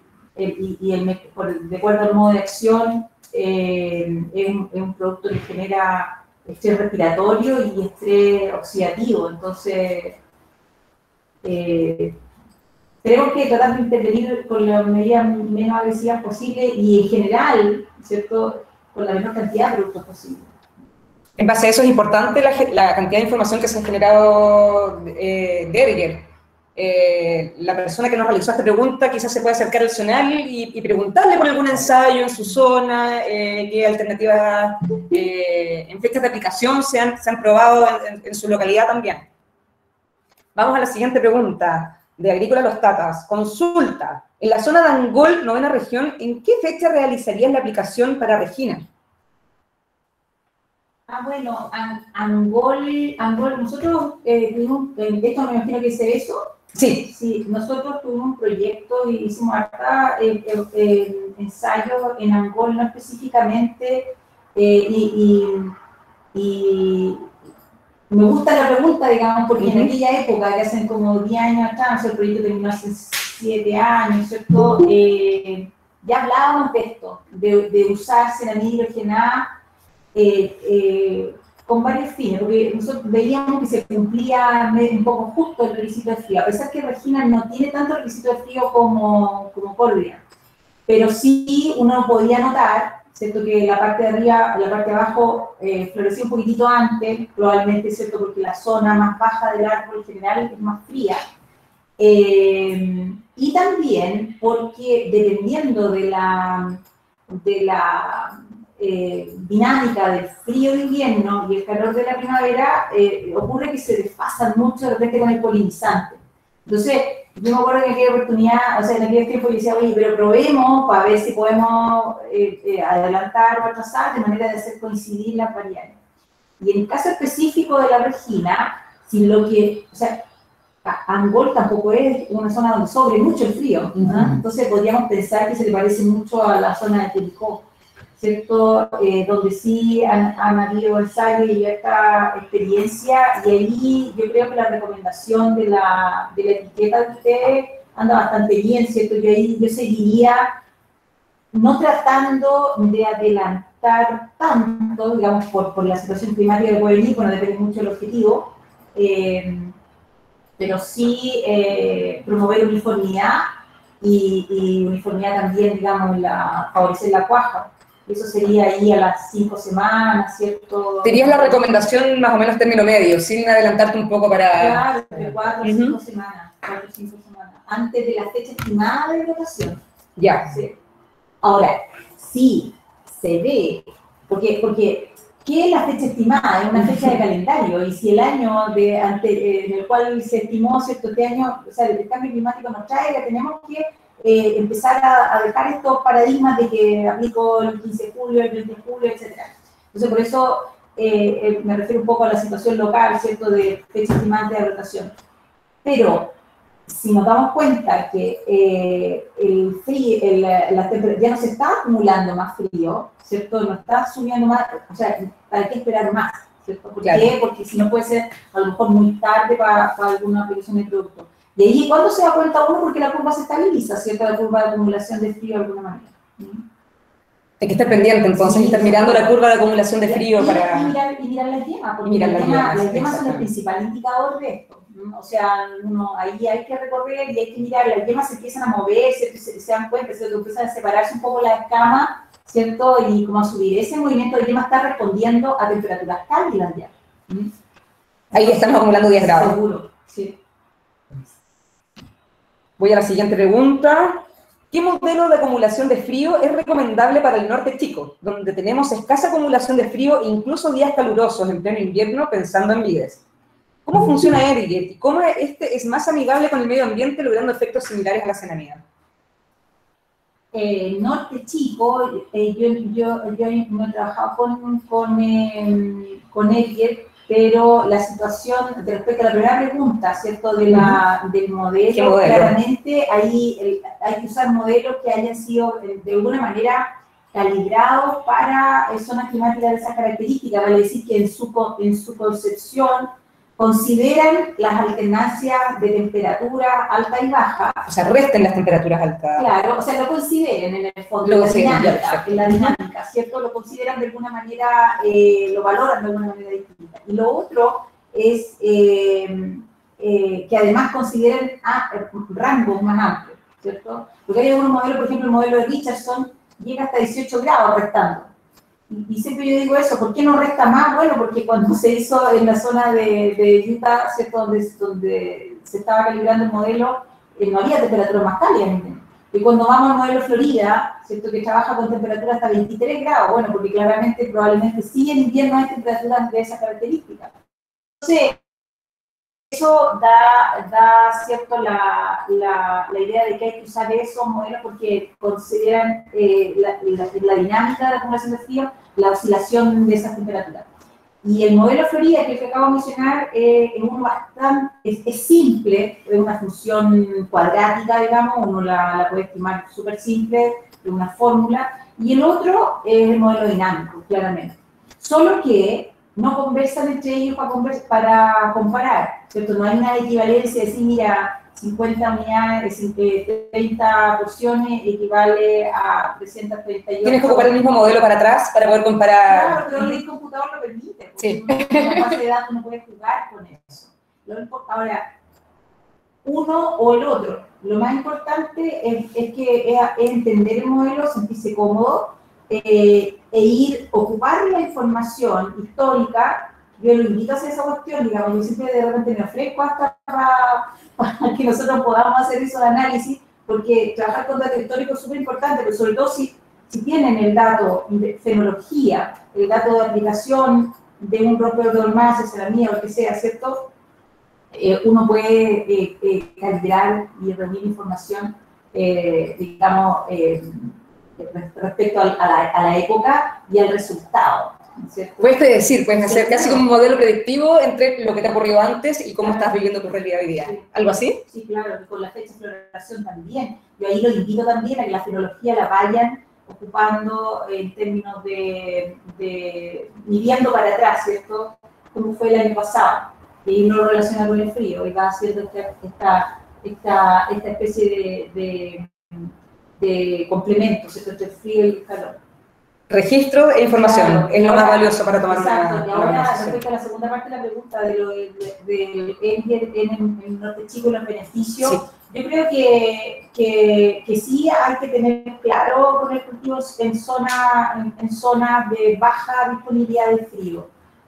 de acuerdo al modo de acción, es un producto que genera estrés respiratorio y estrés oxidativo, entonces tenemos que tratar de intervenir con las medidas menos agresivas posibles y en general, ¿cierto?, con la menor cantidad de productos posible. En base a eso es importante la cantidad de información que se ha generado de Erger. La persona que nos realizó esta pregunta quizás se puede acercar al zonal y preguntarle por algún ensayo en su zona, qué alternativas en fechas de aplicación se han probado en su localidad también. Vamos a la siguiente pregunta, de Agrícola Los Tatas. Consulta, en la zona de Angol, novena región, ¿en qué fecha realizarías la aplicación para Regina? Bueno, Angol, nosotros tuvimos, esto me imagino que es eso. Sí. Sí, nosotros tuvimos un proyecto y hicimos harta ensayos en Angol, no específicamente, y me gusta la pregunta, digamos, porque en aquella época, que hacen como 10 años atrás, el proyecto terminó hace 7 años, ¿cierto? Ya hablábamos de esto, de usar cenamida hidrogenada con varios fines, porque nosotros veíamos que se cumplía un poco justo el requisito de frío, a pesar que Regina no tiene tanto requisito de frío como Córdia, pero sí uno podía notar, ¿cierto?, que la parte de arriba, la parte de abajo florecía un poquitito antes, probablemente, ¿cierto?, porque la zona más baja del árbol en general es más fría, y también porque dependiendo de la dinámica del frío de invierno y el calor de la primavera, ocurre que se desfasan mucho de repente con el polinizante. Entonces, yo me acuerdo que en aquella oportunidad, o sea, en aquel tiempo yo decía, oye, pero probemos para ver si podemos adelantar o atrasar de manera de hacer coincidir las variables. Y en el caso específico de la Regina, si lo que, o sea, Angol tampoco es una zona donde sobre mucho el frío, ¿no? Entonces podríamos pensar que se le parece mucho a la zona de Curicó, ¿cierto? Donde sí han habido ensayos y esta experiencia, y ahí yo creo que la recomendación de la etiqueta de ustedes anda bastante bien, ¿cierto? Yo seguiría no tratando de adelantar tanto, digamos, por la situación climática que puede venir, bueno, depende mucho del objetivo, pero sí promover uniformidad y uniformidad también, digamos, favorecer la cuaja. Eso sería ahí a las 5 semanas, ¿cierto? Sería la recomendación más o menos término medio, sin adelantarte un poco para... Claro, de 4 o 5 semanas, 4 o 5 semanas, antes de la fecha estimada de rotación. Ya. ¿Sí? Ahora, sí se ve, porque ¿qué es la fecha estimada? Es una fecha de calendario, y si el año en el cual se estimó, ¿cierto? Este año, o sea, el cambio climático nos trae, que tenemos que empezar a dejar estos paradigmas de que aplico el 15 de julio, el 20 de julio, etc. Entonces, por eso me refiero un poco a la situación local, ¿cierto? De fecha estimada de rotación. Pero, si nos damos cuenta que el frío, la temperatura ya no se está acumulando más frío, ¿cierto? No está subiendo más, o sea, ¿para qué esperar más? ¿Cierto? ¿Por qué? Porque si no puede ser a lo mejor muy tarde para alguna aplicación de producto. Y ahí, ¿cuándo se da cuenta uno? Porque la curva se estabiliza, ¿cierto? La curva de acumulación de frío de alguna manera. Hay que estar pendiente, entonces, y estar mirando la curva de acumulación de frío para... Y mirar las yemas, porque las yemas son el principal indicador de esto. O sea, ahí hay que recorrer y hay que mirar, las yemas se empiezan a mover, se dan cuenta, se empiezan a separarse un poco la escama, ¿cierto? Y como a subir. Ese movimiento de yema está respondiendo a temperaturas cálidas ya. Ahí estamos acumulando 10 grados. Seguro, sí. Voy a la siguiente pregunta. ¿Qué modelo de acumulación de frío es recomendable para el norte chico, donde tenemos escasa acumulación de frío e incluso días calurosos en pleno invierno, pensando en vides? ¿Cómo funciona Airgate y cómo este es más amigable con el medio ambiente, logrando efectos similares a la ceramida? Norte chico, yo no he trabajado con Airgate, pero la situación, respecto a la primera pregunta, ¿cierto? Del modelo, claramente ahí hay que usar modelos que hayan sido de alguna manera calibrados para zonas climáticas de esas características, vale decir que en su concepción consideran las alternancias de temperatura alta y baja. O sea, resten las temperaturas altas. Claro, o sea, lo consideren en el fondo, en la dinámica, ¿cierto? Lo consideran de alguna manera, lo valoran de alguna manera distinta. Y lo otro es que además consideren rangos más amplios, ¿cierto? Porque hay algunos modelos, por ejemplo, el modelo de Richardson llega hasta 18 grados restando. Y siempre yo digo eso, ¿por qué no resta más? Bueno, porque cuando se hizo en la zona de Utah, ¿cierto? Donde se estaba calibrando el modelo, no había temperaturas más cálidas. Y cuando vamos al modelo Florida, ¿cierto? Que trabaja con temperaturas hasta 23 grados, bueno, porque claramente, probablemente sí en invierno hay temperaturas de esas características. Entonces, eso da ¿cierto? La idea de que hay que usar esos modelos porque consideran la dinámica de la acumulación de frío, la oscilación de esas temperaturas. Y el modelo Florida, que acabo de mencionar, es simple, es una función cuadrática, digamos, uno la puede estimar súper simple, de una fórmula, y el otro es el modelo dinámico, claramente. Solo que no conversan entre ellos para comparar, ¿cierto? No hay una equivalencia de decir, mira, 50 unidades, 30 porciones equivale a 338. Tienes que ocupar el mismo modelo para atrás para poder comparar. Claro, pero el computador lo permite. Sí. En la base de datos no puede jugar con eso. Ahora, uno o el otro. Lo más importante es entender el modelo, sentirse cómodo e ocupar la información histórica. Yo lo invito a hacer esa cuestión, digamos, yo siempre de repente me ofrezco hasta para que nosotros podamos hacer eso de análisis, porque trabajar con datos históricos es súper importante, pero sobre todo si tienen el dato de fenología, el dato de aplicación de un rompedor más, ceramía o lo que sea, ¿cierto? Uno puede calibrar y reunir información, digamos, respecto a la época y al resultado. ¿cierto? Puedes predecir, puedes hacer casi como un modelo predictivo entre lo que te ha ocurrido antes y cómo estás viviendo tu realidad hoy día. ¿Algo así? Sí, claro, y con la fecha de floración también. Yo ahí los invito también a que la fenología la vayan ocupando en términos de midiendo para atrás, ¿cierto? Como fue el año pasado. Y no lo relaciona con el frío, y va haciendo esta especie de complemento, ¿cierto? Entre el frío y el calor. Registro e información, Claro, es lo ahora, más valioso para tomar exacto, una y ahora decisión. respecto a la segunda parte de la pregunta de lo del en el norte chico y los beneficios, Sí. yo creo que sí hay que tener claro con el cultivo en zonas de baja disponibilidad de frío.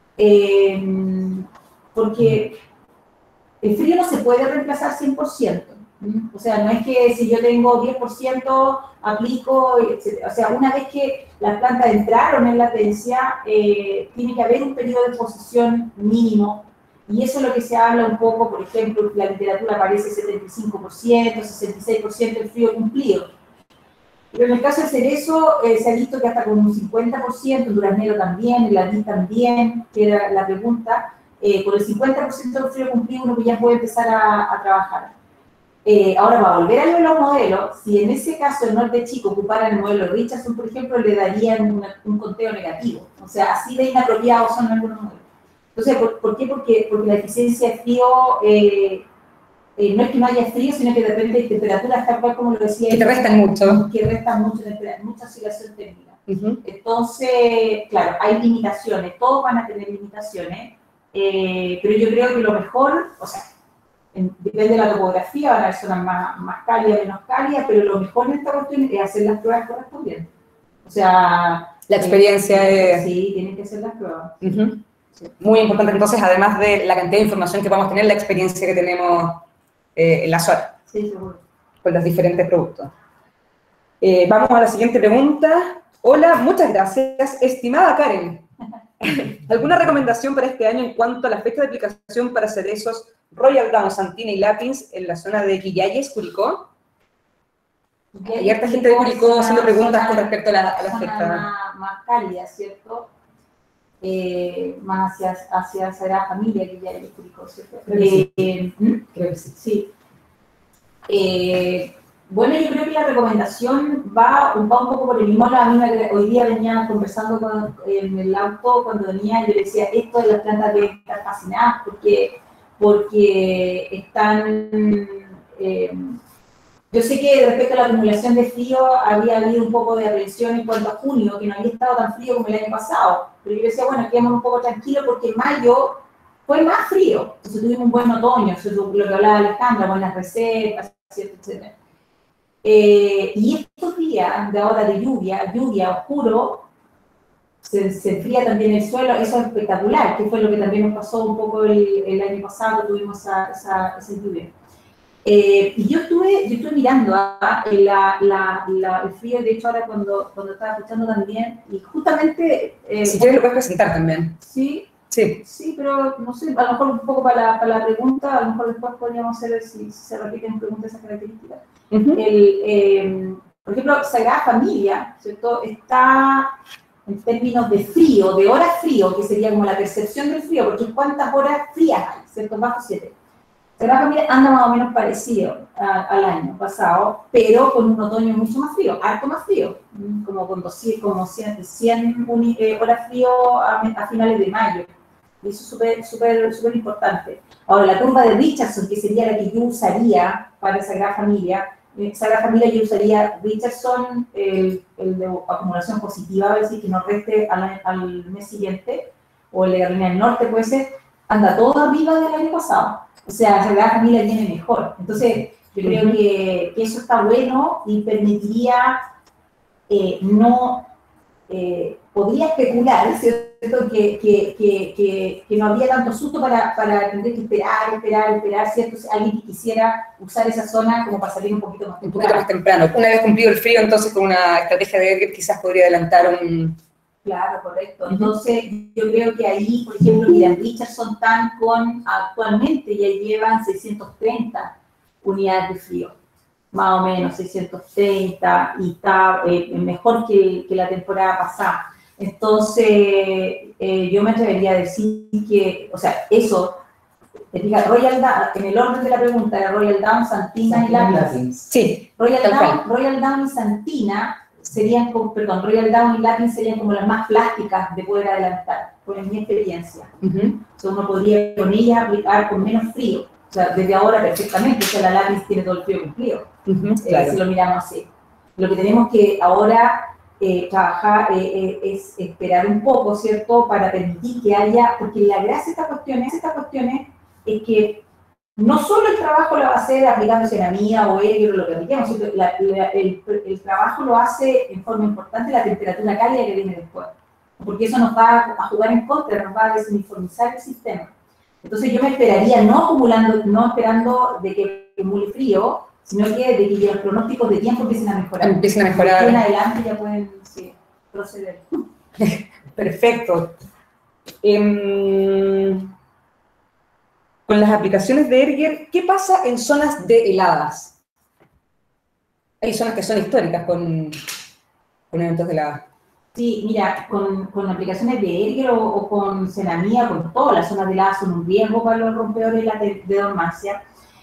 Porque el frío no se puede reemplazar 100%. O sea, no es que si yo tengo 10%, aplico, etc. O sea, una vez que las plantas entraron en latencia, tiene que haber un periodo de exposición mínimo. Y eso es lo que se habla un poco, por ejemplo, la literatura aparece 75%, 66% del frío cumplido. Pero en el caso del cerezo, se ha visto que hasta con un 50%, el duraznero también, el ladín también, que era la pregunta, con el 50% del frío cumplido uno ya puede empezar a trabajar. Ahora, para volver a los modelos, si en ese caso el norte chico ocupara el modelo Richardson, por ejemplo, le darían un conteo negativo. O sea, así de inapropiados son algunos modelos. Entonces, ¿por qué? Porque la eficiencia de frío no es que no haya frío, sino que de repente hay temperaturas tal cual como lo decía. Que te restan mucho. Que restan mucho, mucha oscilación térmica. Entonces, claro, hay limitaciones, todos van a tener limitaciones, pero yo creo que lo mejor, o sea, depende de la topografía, van a haber zonas más cálidas, menos cálidas, pero lo mejor en esta cuestión es hacer las pruebas correspondientes. O sea... La experiencia es... Sí, tienen que hacer las pruebas. Sí. Muy importante entonces, además de la cantidad de información que vamos a tener, la experiencia que tenemos en la zona. Sí, seguro. Con los diferentes productos. Vamos a la siguiente pregunta. Hola, muchas gracias. Estimada Karen, ¿alguna recomendación para este año en cuanto a la fecha de aplicación para cerezos Royal Down, Santina y Lapins en la zona de Quillayes, Curicó? Hay harta gente de Curicó haciendo preguntas con respecto a la fecha. Más cálida, ¿cierto? Más hacia Sagrada Familia, Quillayes, Curicó, ¿cierto? Creo que sí. Sí. Bueno, yo creo que la recomendación va un poco por el mismo lado. A mí hoy día venía conversando en el auto cuando venía y yo le decía, esto de las plantas deben estar fascinadas porque están... yo sé que respecto a la acumulación de frío había habido un poco de aprensión en cuanto a junio, que no había estado tan frío como el año pasado. Pero yo decía, bueno, quedemos un poco tranquilos porque en mayo fue más frío. Entonces tuvimos un buen otoño, eso es lo que hablaba Alejandra, buenas reservas, etc. Y estos días de ahora de lluvia oscuro, se enfría también el suelo, eso es espectacular, que fue lo que también nos pasó un poco el año pasado, tuvimos esa lluvia. Y yo estuve mirando el frío, de hecho ahora cuando estaba escuchando también, y justamente... si quieres lo puedes presentar también. Sí. Sí. Sí, pero no sé, a lo mejor un poco para la pregunta, a lo mejor después podríamos hacer si se repiten preguntas esas características. Por ejemplo, Sagrada Familia, ¿cierto? Está en términos de frío, de horas frío, que sería como la percepción del frío, porque cuántas horas frías hay, ¿cierto? Bajo 7. Sagrada Familia anda más o menos parecido al año pasado, pero con un otoño mucho más frío, harto más frío, como con 100 horas frío a finales de mayo. Y eso es súper importante. Ahora, la curva de Richardson, que sería la que yo usaría para Sagrada Familia yo usaría Richardson, el de acumulación positiva, a ver si que nos reste al mes siguiente, o el de Carolina del Norte puede ser, anda todo arriba del año pasado. O sea, Sagrada Familia viene mejor. Entonces, yo creo que eso está bueno y permitiría podría especular, ¿cierto? Que no habría tanto susto para tener que esperar, ¿cierto? Si alguien quisiera usar esa zona como para salir un poquito más temprano. Un poquito más temprano. Una vez cumplido el frío, entonces con una estrategia de Edgar quizás podría adelantar un... Claro, correcto. Entonces, yo creo que ahí, por ejemplo, mira, Richardson actualmente ya llevan 630 unidades de frío. Más o menos 630, y está mejor que la temporada pasada. Entonces, yo me atrevería a decir que, o sea, eso, Royal Down, en el orden de la pregunta era Royal Down, Santina y Lapins. Sí, Royal Down y Santina serían, perdón, Royal Down y Lapins serían como las más plásticas de poder adelantar, por mi experiencia. O sea, uno podría con ellas aplicar con menos frío. O sea, desde ahora perfectamente, o sea, la Lapins tiene todo el frío cumplido, claro. Si lo miramos así. Lo que tenemos que ahora trabajar es esperar un poco, ¿cierto?, para permitir que haya, porque la gracia de estas cuestiones es que no solo el trabajo lo va a hacer aplicando ceramida o helio o lo que apliquemos, sino el trabajo lo hace en forma importante la temperatura cálida que viene después, porque eso nos va a jugar en contra, nos va a desuniformizar el sistema. Entonces yo me esperaría, no esperando de que acumule frío, sino que de que los pronósticos de tiempo empiecen a mejorar. Y en adelante ya pueden proceder. Perfecto. Con las aplicaciones de Erger, ¿qué pasa en zonas de heladas? Hay zonas que son históricas con eventos de helada. Sí, mira, con aplicaciones de Erger o con ceramía, con todas las zonas de helada son un riesgo para los rompedores de dormancia.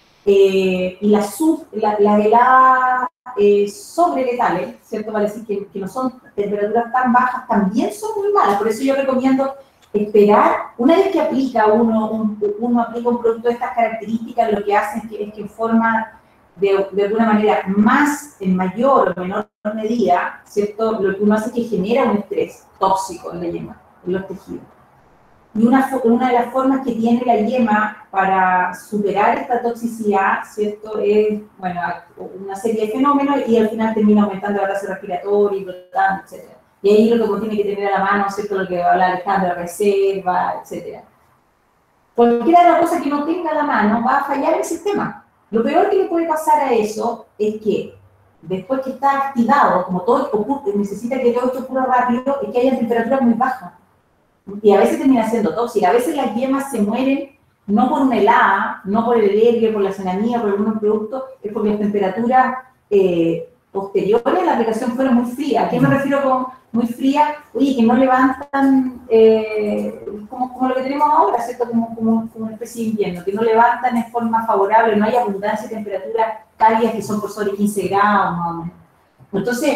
Y las heladas sobreletales, ¿cierto? Vale decir que no son temperaturas tan bajas, también son muy malas. Por eso yo recomiendo esperar, una vez que aplica uno aplica un producto de estas características, lo que hace es que forma de alguna manera en mayor o menor medida, ¿cierto? Lo que uno hace es que genera un estrés tóxico en la yema, en los tejidos. Y una de las formas que tiene la yema para superar esta toxicidad, ¿cierto?, es, bueno, una serie de fenómenos y al final termina aumentando la tasa respiratoria, brotando, etc. Y ahí lo que uno tiene que tener a la mano, ¿cierto?, lo que habla Alejandra, reserva, etc. Cualquiera de las cosas que no tenga a la mano va a fallar el sistema. Lo peor que le puede pasar a eso es que después que está activado, como todo ocurre, necesita que todo esto ocurra rápido, es que haya temperaturas muy bajas. Y a veces termina siendo tóxica. A veces las yemas se mueren no por una helada, no por el helio, por la ceramía, por algunos productos, es porque las temperaturas posteriores a la aplicación fueron muy frías. ¿A qué me refiero con muy fría? Oye, que no levantan, como lo que tenemos ahora, ¿cierto? Como una especie de invierno, que no levantan en forma favorable, no hay abundancia de temperaturas cálidas que son por sobre 15 grados, más o menos. Entonces,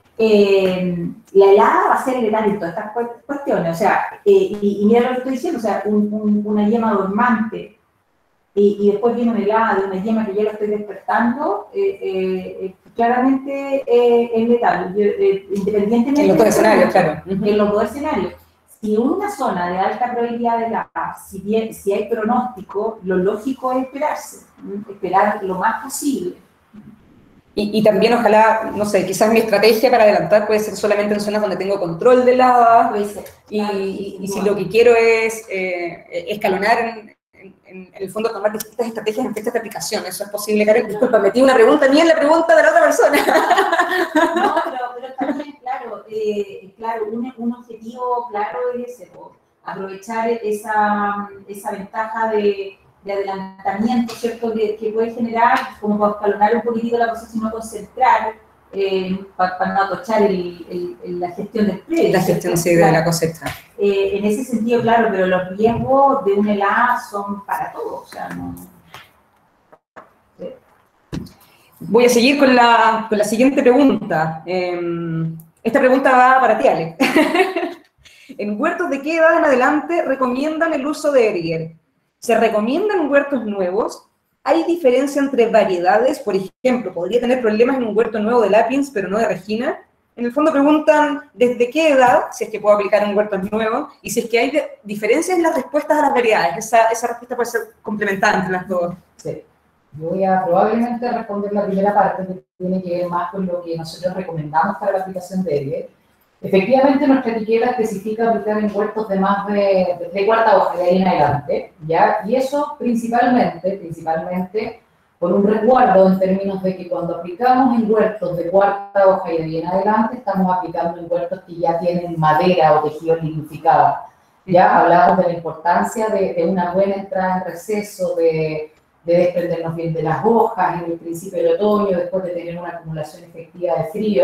la helada va a ser letal en todas estas cuestiones, o sea, y mira lo que estoy diciendo, o sea, una yema dormante y después viene una helada de una yema que ya la estoy despertando, claramente es letal, independientemente en los dos escenarios, claro. En los dos escenarios. Si en una zona de alta probabilidad de helada, si hay pronóstico, lo lógico es esperar lo más posible. Y también ojalá, no sé, quizás mi estrategia para adelantar puede ser solamente en zonas donde tengo control de helada, y si lo que quiero es escalonar en el fondo, tomar distintas estrategias en fechas de aplicación. ¿Eso es posible, Karen? Disculpa, metí una pregunta mía en la pregunta de la otra persona. No, pero también, claro, un objetivo claro es ese, aprovechar esa ventaja de adelantamiento, ¿cierto?, que puede generar, como para escalonar un poquitito la cosa, sino concentrar, para no atochar la gestión del precio. La gestión, sí, de la cosecha. En ese sentido, claro, pero los riesgos de una helada son para todos, o sea, no... Sí. Voy a seguir con la siguiente pregunta. Esta pregunta va para ti, Ale. ¿En huertos de qué edad en adelante recomiendan el uso de Erger? ¿Se recomiendan huertos nuevos? ¿Hay diferencia entre variedades? Por ejemplo, ¿podría tener problemas en un huerto nuevo de Lapins, pero no de Regina? En el fondo preguntan desde qué edad, si es que puedo aplicar en huertos nuevos, y si es que hay diferencias en las respuestas a las variedades. Esa respuesta puede ser complementar entre las dos. Sí. Yo voy a probablemente responder la primera parte, que tiene que ver más con lo que nosotros recomendamos para la aplicación de Erger. Efectivamente, nuestra etiqueta especifica aplicar en huertos de más de cuarta hoja, de ahí en adelante, ¿ya? Y eso principalmente por un resguardo en términos de que cuando aplicamos en huertos de cuarta hoja y de ahí en adelante, estamos aplicando en huertos que ya tienen madera o tejido lignificado. Ya hablamos de la importancia de una buena entrada en receso, de desprendernos bien de las hojas en el principio del otoño, después de tener una acumulación efectiva de frío.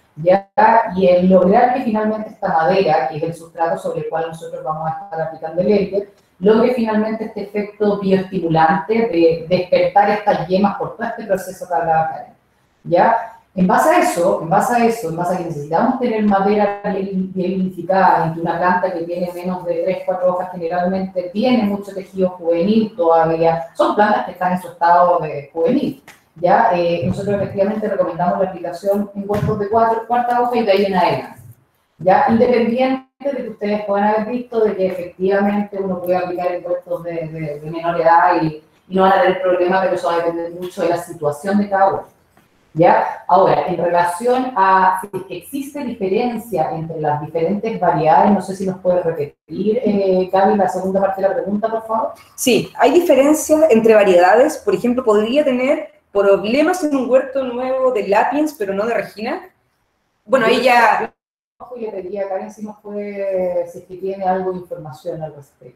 ¿ya? Y el lograr que finalmente esta madera, que es el sustrato sobre el cual nosotros vamos a estar aplicando el Erger, logre finalmente este efecto bioestimulante de despertar estas yemas por todo este proceso que hablaba Karen, ¿ya? En base a que necesitamos tener madera bien vinificada, en que una planta que tiene menos de 3, 4 hojas generalmente tiene mucho tejido juvenil todavía, son plantas que están en su estado de juvenil, ¿ya? Nosotros efectivamente recomendamos la aplicación en huertos de cuarta hoja y de ahí en adelante, ¿ya? Independiente de que ustedes puedan haber visto de que efectivamente uno puede aplicar en huertos de menor edad y no van a tener problema, pero eso va a depender mucho de la situación de cada huerto, ¿ya? Ahora, en relación a si existe diferencia entre las diferentes variedades, no sé si nos puede repetir, Gaby, la segunda parte de la pregunta, por favor. Sí, hay diferencias entre variedades. Por ejemplo, podría tener problemas en un huerto nuevo de Lapiens, pero no de Regina. Bueno, ahí ya... Y le pediría a Karen si nos puede, si es que tiene algo de información al respecto.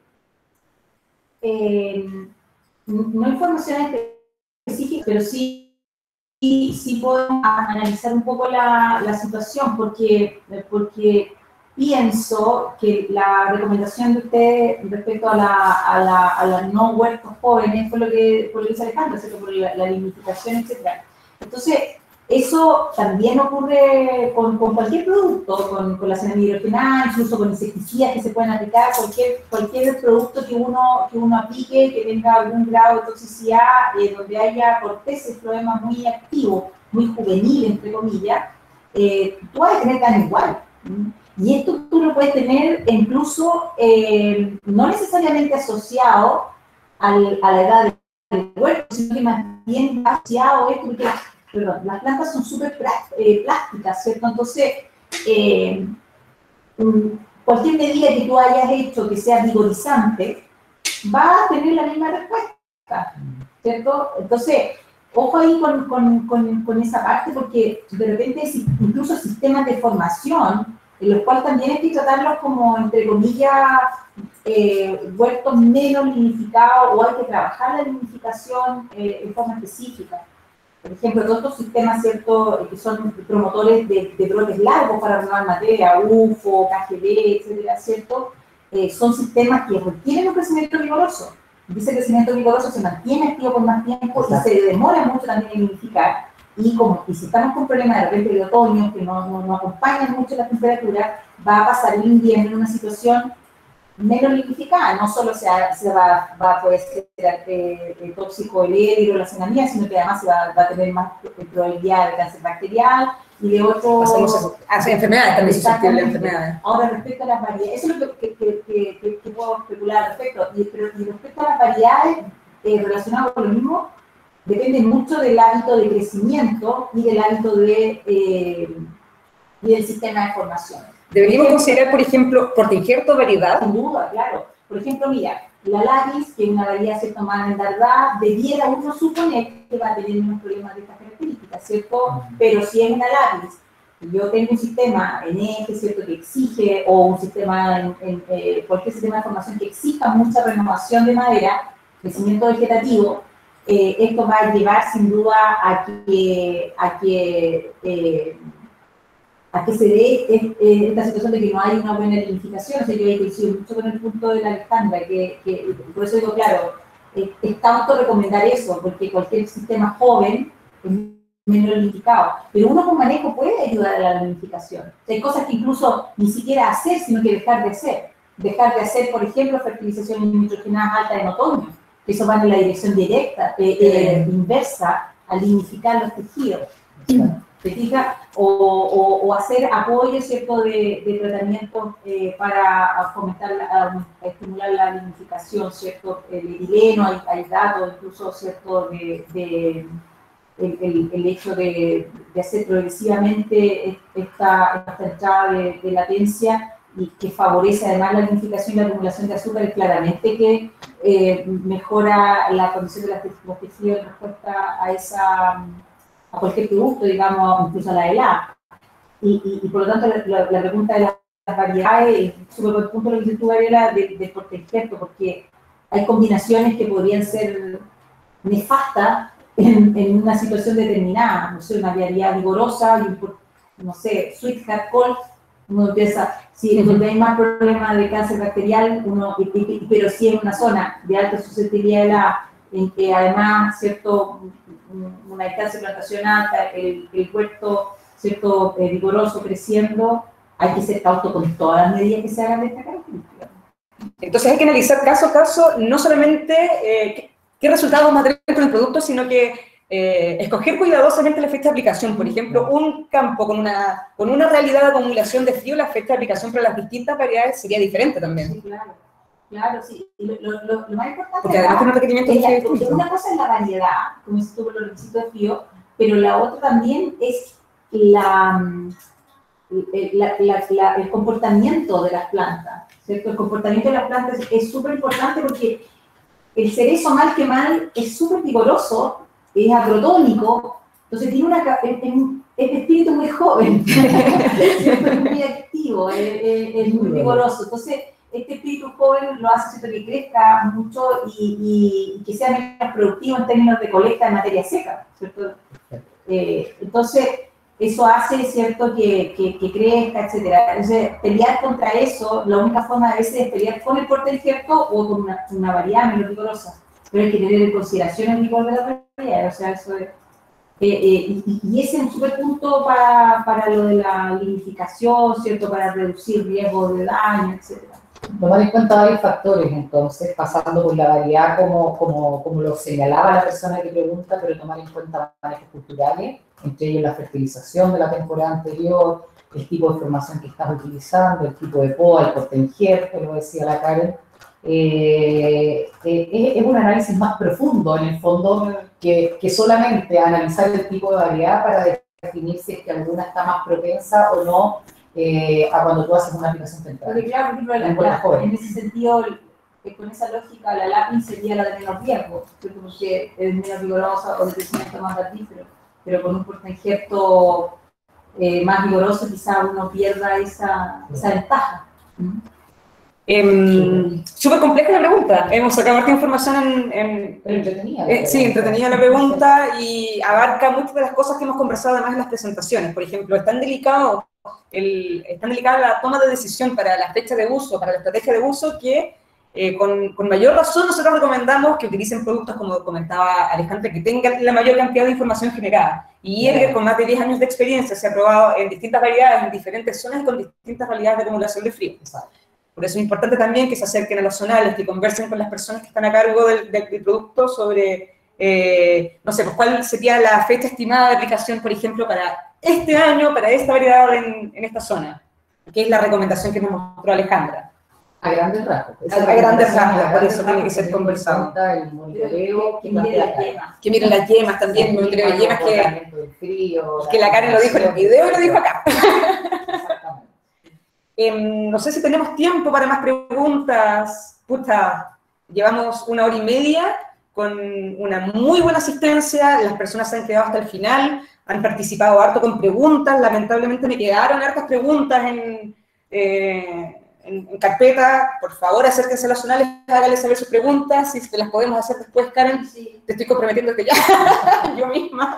No información específica, pero sí podemos analizar un poco la situación, porque pienso que la recomendación de ustedes respecto a la no huertos jóvenes fue lo que dice Alejandro, ¿cierto? Por la limitación, etc. Entonces, eso también ocurre con cualquier producto, con la cena hidrogenada, incluso con insecticidas que se pueden aplicar, cualquier producto que uno aplique, que tenga algún grado de toxicidad, donde haya corteza y floema muy activo, muy juvenil, entre comillas, tú vas a tener tan igual. Y esto tú lo puedes tener incluso no necesariamente asociado a la edad del huerto, sino que más bien asociado a esto, porque las plantas son súper plásticas, ¿cierto? Entonces, cualquier medida que tú hayas hecho que sea vigorizante, va a tener la misma respuesta, ¿cierto? Entonces, ojo ahí con esa parte, porque de repente incluso sistemas de formación, en los cuales también hay que tratarlos como, entre comillas, huertos menos lignificados, o hay que trabajar la lignificación en forma específica. Por ejemplo, todos estos sistemas, ¿cierto?, que son promotores de brotes largos para renovar materia, UFO, KGB, etcétera, ¿cierto?, son sistemas que requieren un crecimiento vigoroso. Ese crecimiento vigoroso se mantiene activo por más tiempo y se demora mucho también en lignificar. Y si estamos con problemas de repente de otoño, que no acompañan mucho la temperatura, va a pasar el invierno en una situación menos lignificada. No solo se va a poder ser tóxico el hélio, la cenamida, sino que además va a tener más probabilidad de cáncer bacterial y de otros... enfermedades también susceptibles de enfermedades. Ahora, respecto a las variedades, eso es lo que puedo especular al respecto. Pero respecto a las variedades relacionadas con lo mismo, depende mucho del hábito de crecimiento y del hábito y del sistema de formación. Deberíamos considerar, por ejemplo, proteger tu variedad. Sin duda, claro. Por ejemplo, mira, la Lapis, que es una variedad cierto más endargada, debiera uno suponer que va a tener unos problemas de estas características, ¿cierto? Pero si es una Lapis, yo tengo un sistema en eje, ¿cierto?, que exige, o un sistema, cualquier sistema de formación que exija mucha renovación de madera, crecimiento vegetativo, esto va a llevar sin duda a que se dé esta situación de que no hay una buena lignificación. O sea, yo he coincidido mucho con el punto de la Alejandra, que por eso digo, claro, es tanto recomendar eso, porque cualquier sistema joven es menos lignificado, pero uno con manejo puede ayudar a la lignificación. O sea, hay cosas que incluso ni siquiera hacer, sino que dejar de hacer. Dejar de hacer, por ejemplo, fertilización nitrogenada alta en otoño. Eso va en la dirección directa, inversa, a lignificar los tejidos. ¿Se fija? O hacer apoyo, ¿cierto?, de tratamientos para fomentar, estimular la lignificación, ¿cierto? El etileno, hay datos incluso, ¿cierto?, el hecho de hacer progresivamente esta entrada de latencia, y que favorece además la lignificación y la acumulación de azúcares, claramente que mejora la condición de los tejidos en respuesta a cualquier producto, digamos, incluso a la helada. Y por lo tanto, la pregunta de las variedades, es súper buen punto lo que dice tú, Gabriela, de proteger, porque hay combinaciones que podrían ser nefastas en una situación determinada. No sé, una variedad vigorosa no sé, Sweetheart Cold, uno empieza, si donde hay más problemas de cáncer bacterial, pero sí en una zona de alta susceptibilidad, en que además, ¿cierto?, una distancia de plantación alta, el huerto, ¿cierto?, vigoroso, creciendo, hay que ser cauto con todas las medidas que se hagan de esta característica. Entonces hay que analizar caso a caso, no solamente qué resultados vamos a tener con el producto, sino que escoger cuidadosamente la fecha de aplicación. Por ejemplo, un campo con una realidad de acumulación de frío, la fecha de aplicación para las distintas variedades sería diferente también. Sí, claro, sí. Y lo más importante porque además tiene un requerimiento porque una cosa es la variedad, como si tuvo los requisitos de frío, pero la otra también es el comportamiento de las plantas, ¿cierto? El comportamiento de las plantas es súper importante porque el cerezo, mal que mal, es súper vigoroso, es agrotónico, entonces tiene es de espíritu muy joven, es muy activo, es muy vigoroso. Entonces, este espíritu joven lo hace que crezca mucho y que sea menos productivo en términos de colecta de materia seca, ¿cierto? Entonces, eso hace, ¿cierto?, que crezca, etc. Entonces, pelear contra eso, la única forma a veces es pelear con el porte incierto o con una variedad menos vigorosa. Pero hay que tener en consideración el vigor de la variedad, o sea, eso es... y ese es un super punto para lo de la lignificación, ¿cierto?, para reducir riesgos de daño, etc. Tomar en cuenta varios factores, entonces, pasando por la variedad como lo señalaba la persona que pregunta, pero tomar en cuenta manejos culturales, entre ellos la fertilización de la temporada anterior, el tipo de formación que estás utilizando, el tipo de poda, el porte injerto, lo decía la Karen. Es un análisis más profundo, en el fondo, que solamente analizar el tipo de variedad para definir si es que alguna está más propensa o no a cuando tú haces una aplicación temprana. Porque claro, por ejemplo, en ese sentido, con esa lógica, la lápiz sería la de menos riesgo, porque es menos vigorosa o de crecimiento más latífero, pero con un porte injerto más vigoroso quizá uno pierda esa ventaja. Súper compleja la pregunta. Hemos sacado harta información entretenida. Sí, entretenida la pregunta y abarca muchas de las cosas que hemos conversado además en las presentaciones. Por ejemplo, es tan delicada la toma de decisión para la fecha de uso, para la estrategia de uso, que con mayor razón nosotros recomendamos que utilicen productos, como comentaba Alejandra, que tengan la mayor cantidad de información generada. Y Erger, con más de 10 años de experiencia, se ha probado en distintas variedades, en diferentes zonas y con distintas realidades de acumulación de frío. Por eso es importante también que se acerquen a los zonales, que conversen con las personas que están a cargo del producto sobre, no sé, pues cuál sería la fecha estimada de aplicación, por ejemplo, para este año, para esta variedad en esta zona, que es la recomendación que nos mostró Alejandra. A grandes rasgos. A grandes rasgos, por eso tiene que ser conversado. El monitoreo, que miren las yemas. Que miren las yemas también, el monitoreo de yemas que la Karen lo dijo en el video y lo dijo acá. No sé si tenemos tiempo para más preguntas. Puta, llevamos 1 hora y media con una muy buena asistencia, las personas se han quedado hasta el final, han participado harto con preguntas, lamentablemente me quedaron hartas preguntas en carpeta. Por favor, acérquense a los zonales, háganles saber sus preguntas, si te las podemos hacer después, Karen, sí. Te estoy comprometiendo desde ya, yo misma.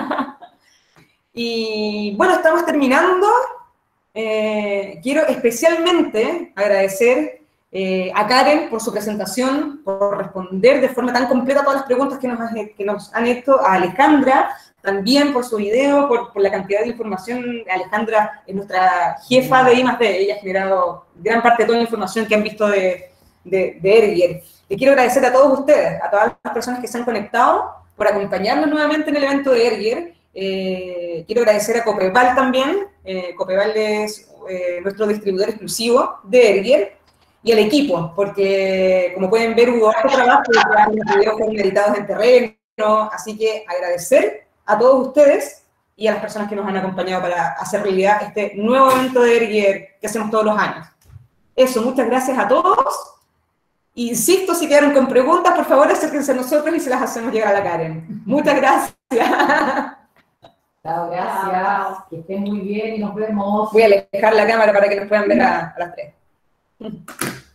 Y bueno, estamos terminando. Quiero especialmente agradecer a Karen por su presentación, por responder de forma tan completa a todas las preguntas que nos han hecho, a Alejandra también por su video, por la cantidad de información. Alejandra es nuestra jefa de I+D, ella ha generado gran parte de toda la información que han visto de Erger. Le quiero agradecer a todos ustedes, a todas las personas que se han conectado, por acompañarnos nuevamente en el evento de Erger. Quiero agradecer a Copeval también. Copeval es nuestro distribuidor exclusivo de Erger, y al equipo, porque como pueden ver hubo harto trabajo, los videos fueron editados en terreno, así que agradecer a todos ustedes y a las personas que nos han acompañado para hacer realidad este nuevo evento de Erger que hacemos todos los años. Eso, muchas gracias a todos. Insisto, si quedaron con preguntas, por favor acérquense a nosotros y se las hacemos llegar a la Karen. Muchas gracias. Chao, gracias. Que estén muy bien y nos vemos. Voy a alejar la cámara para que nos puedan ver a las 3.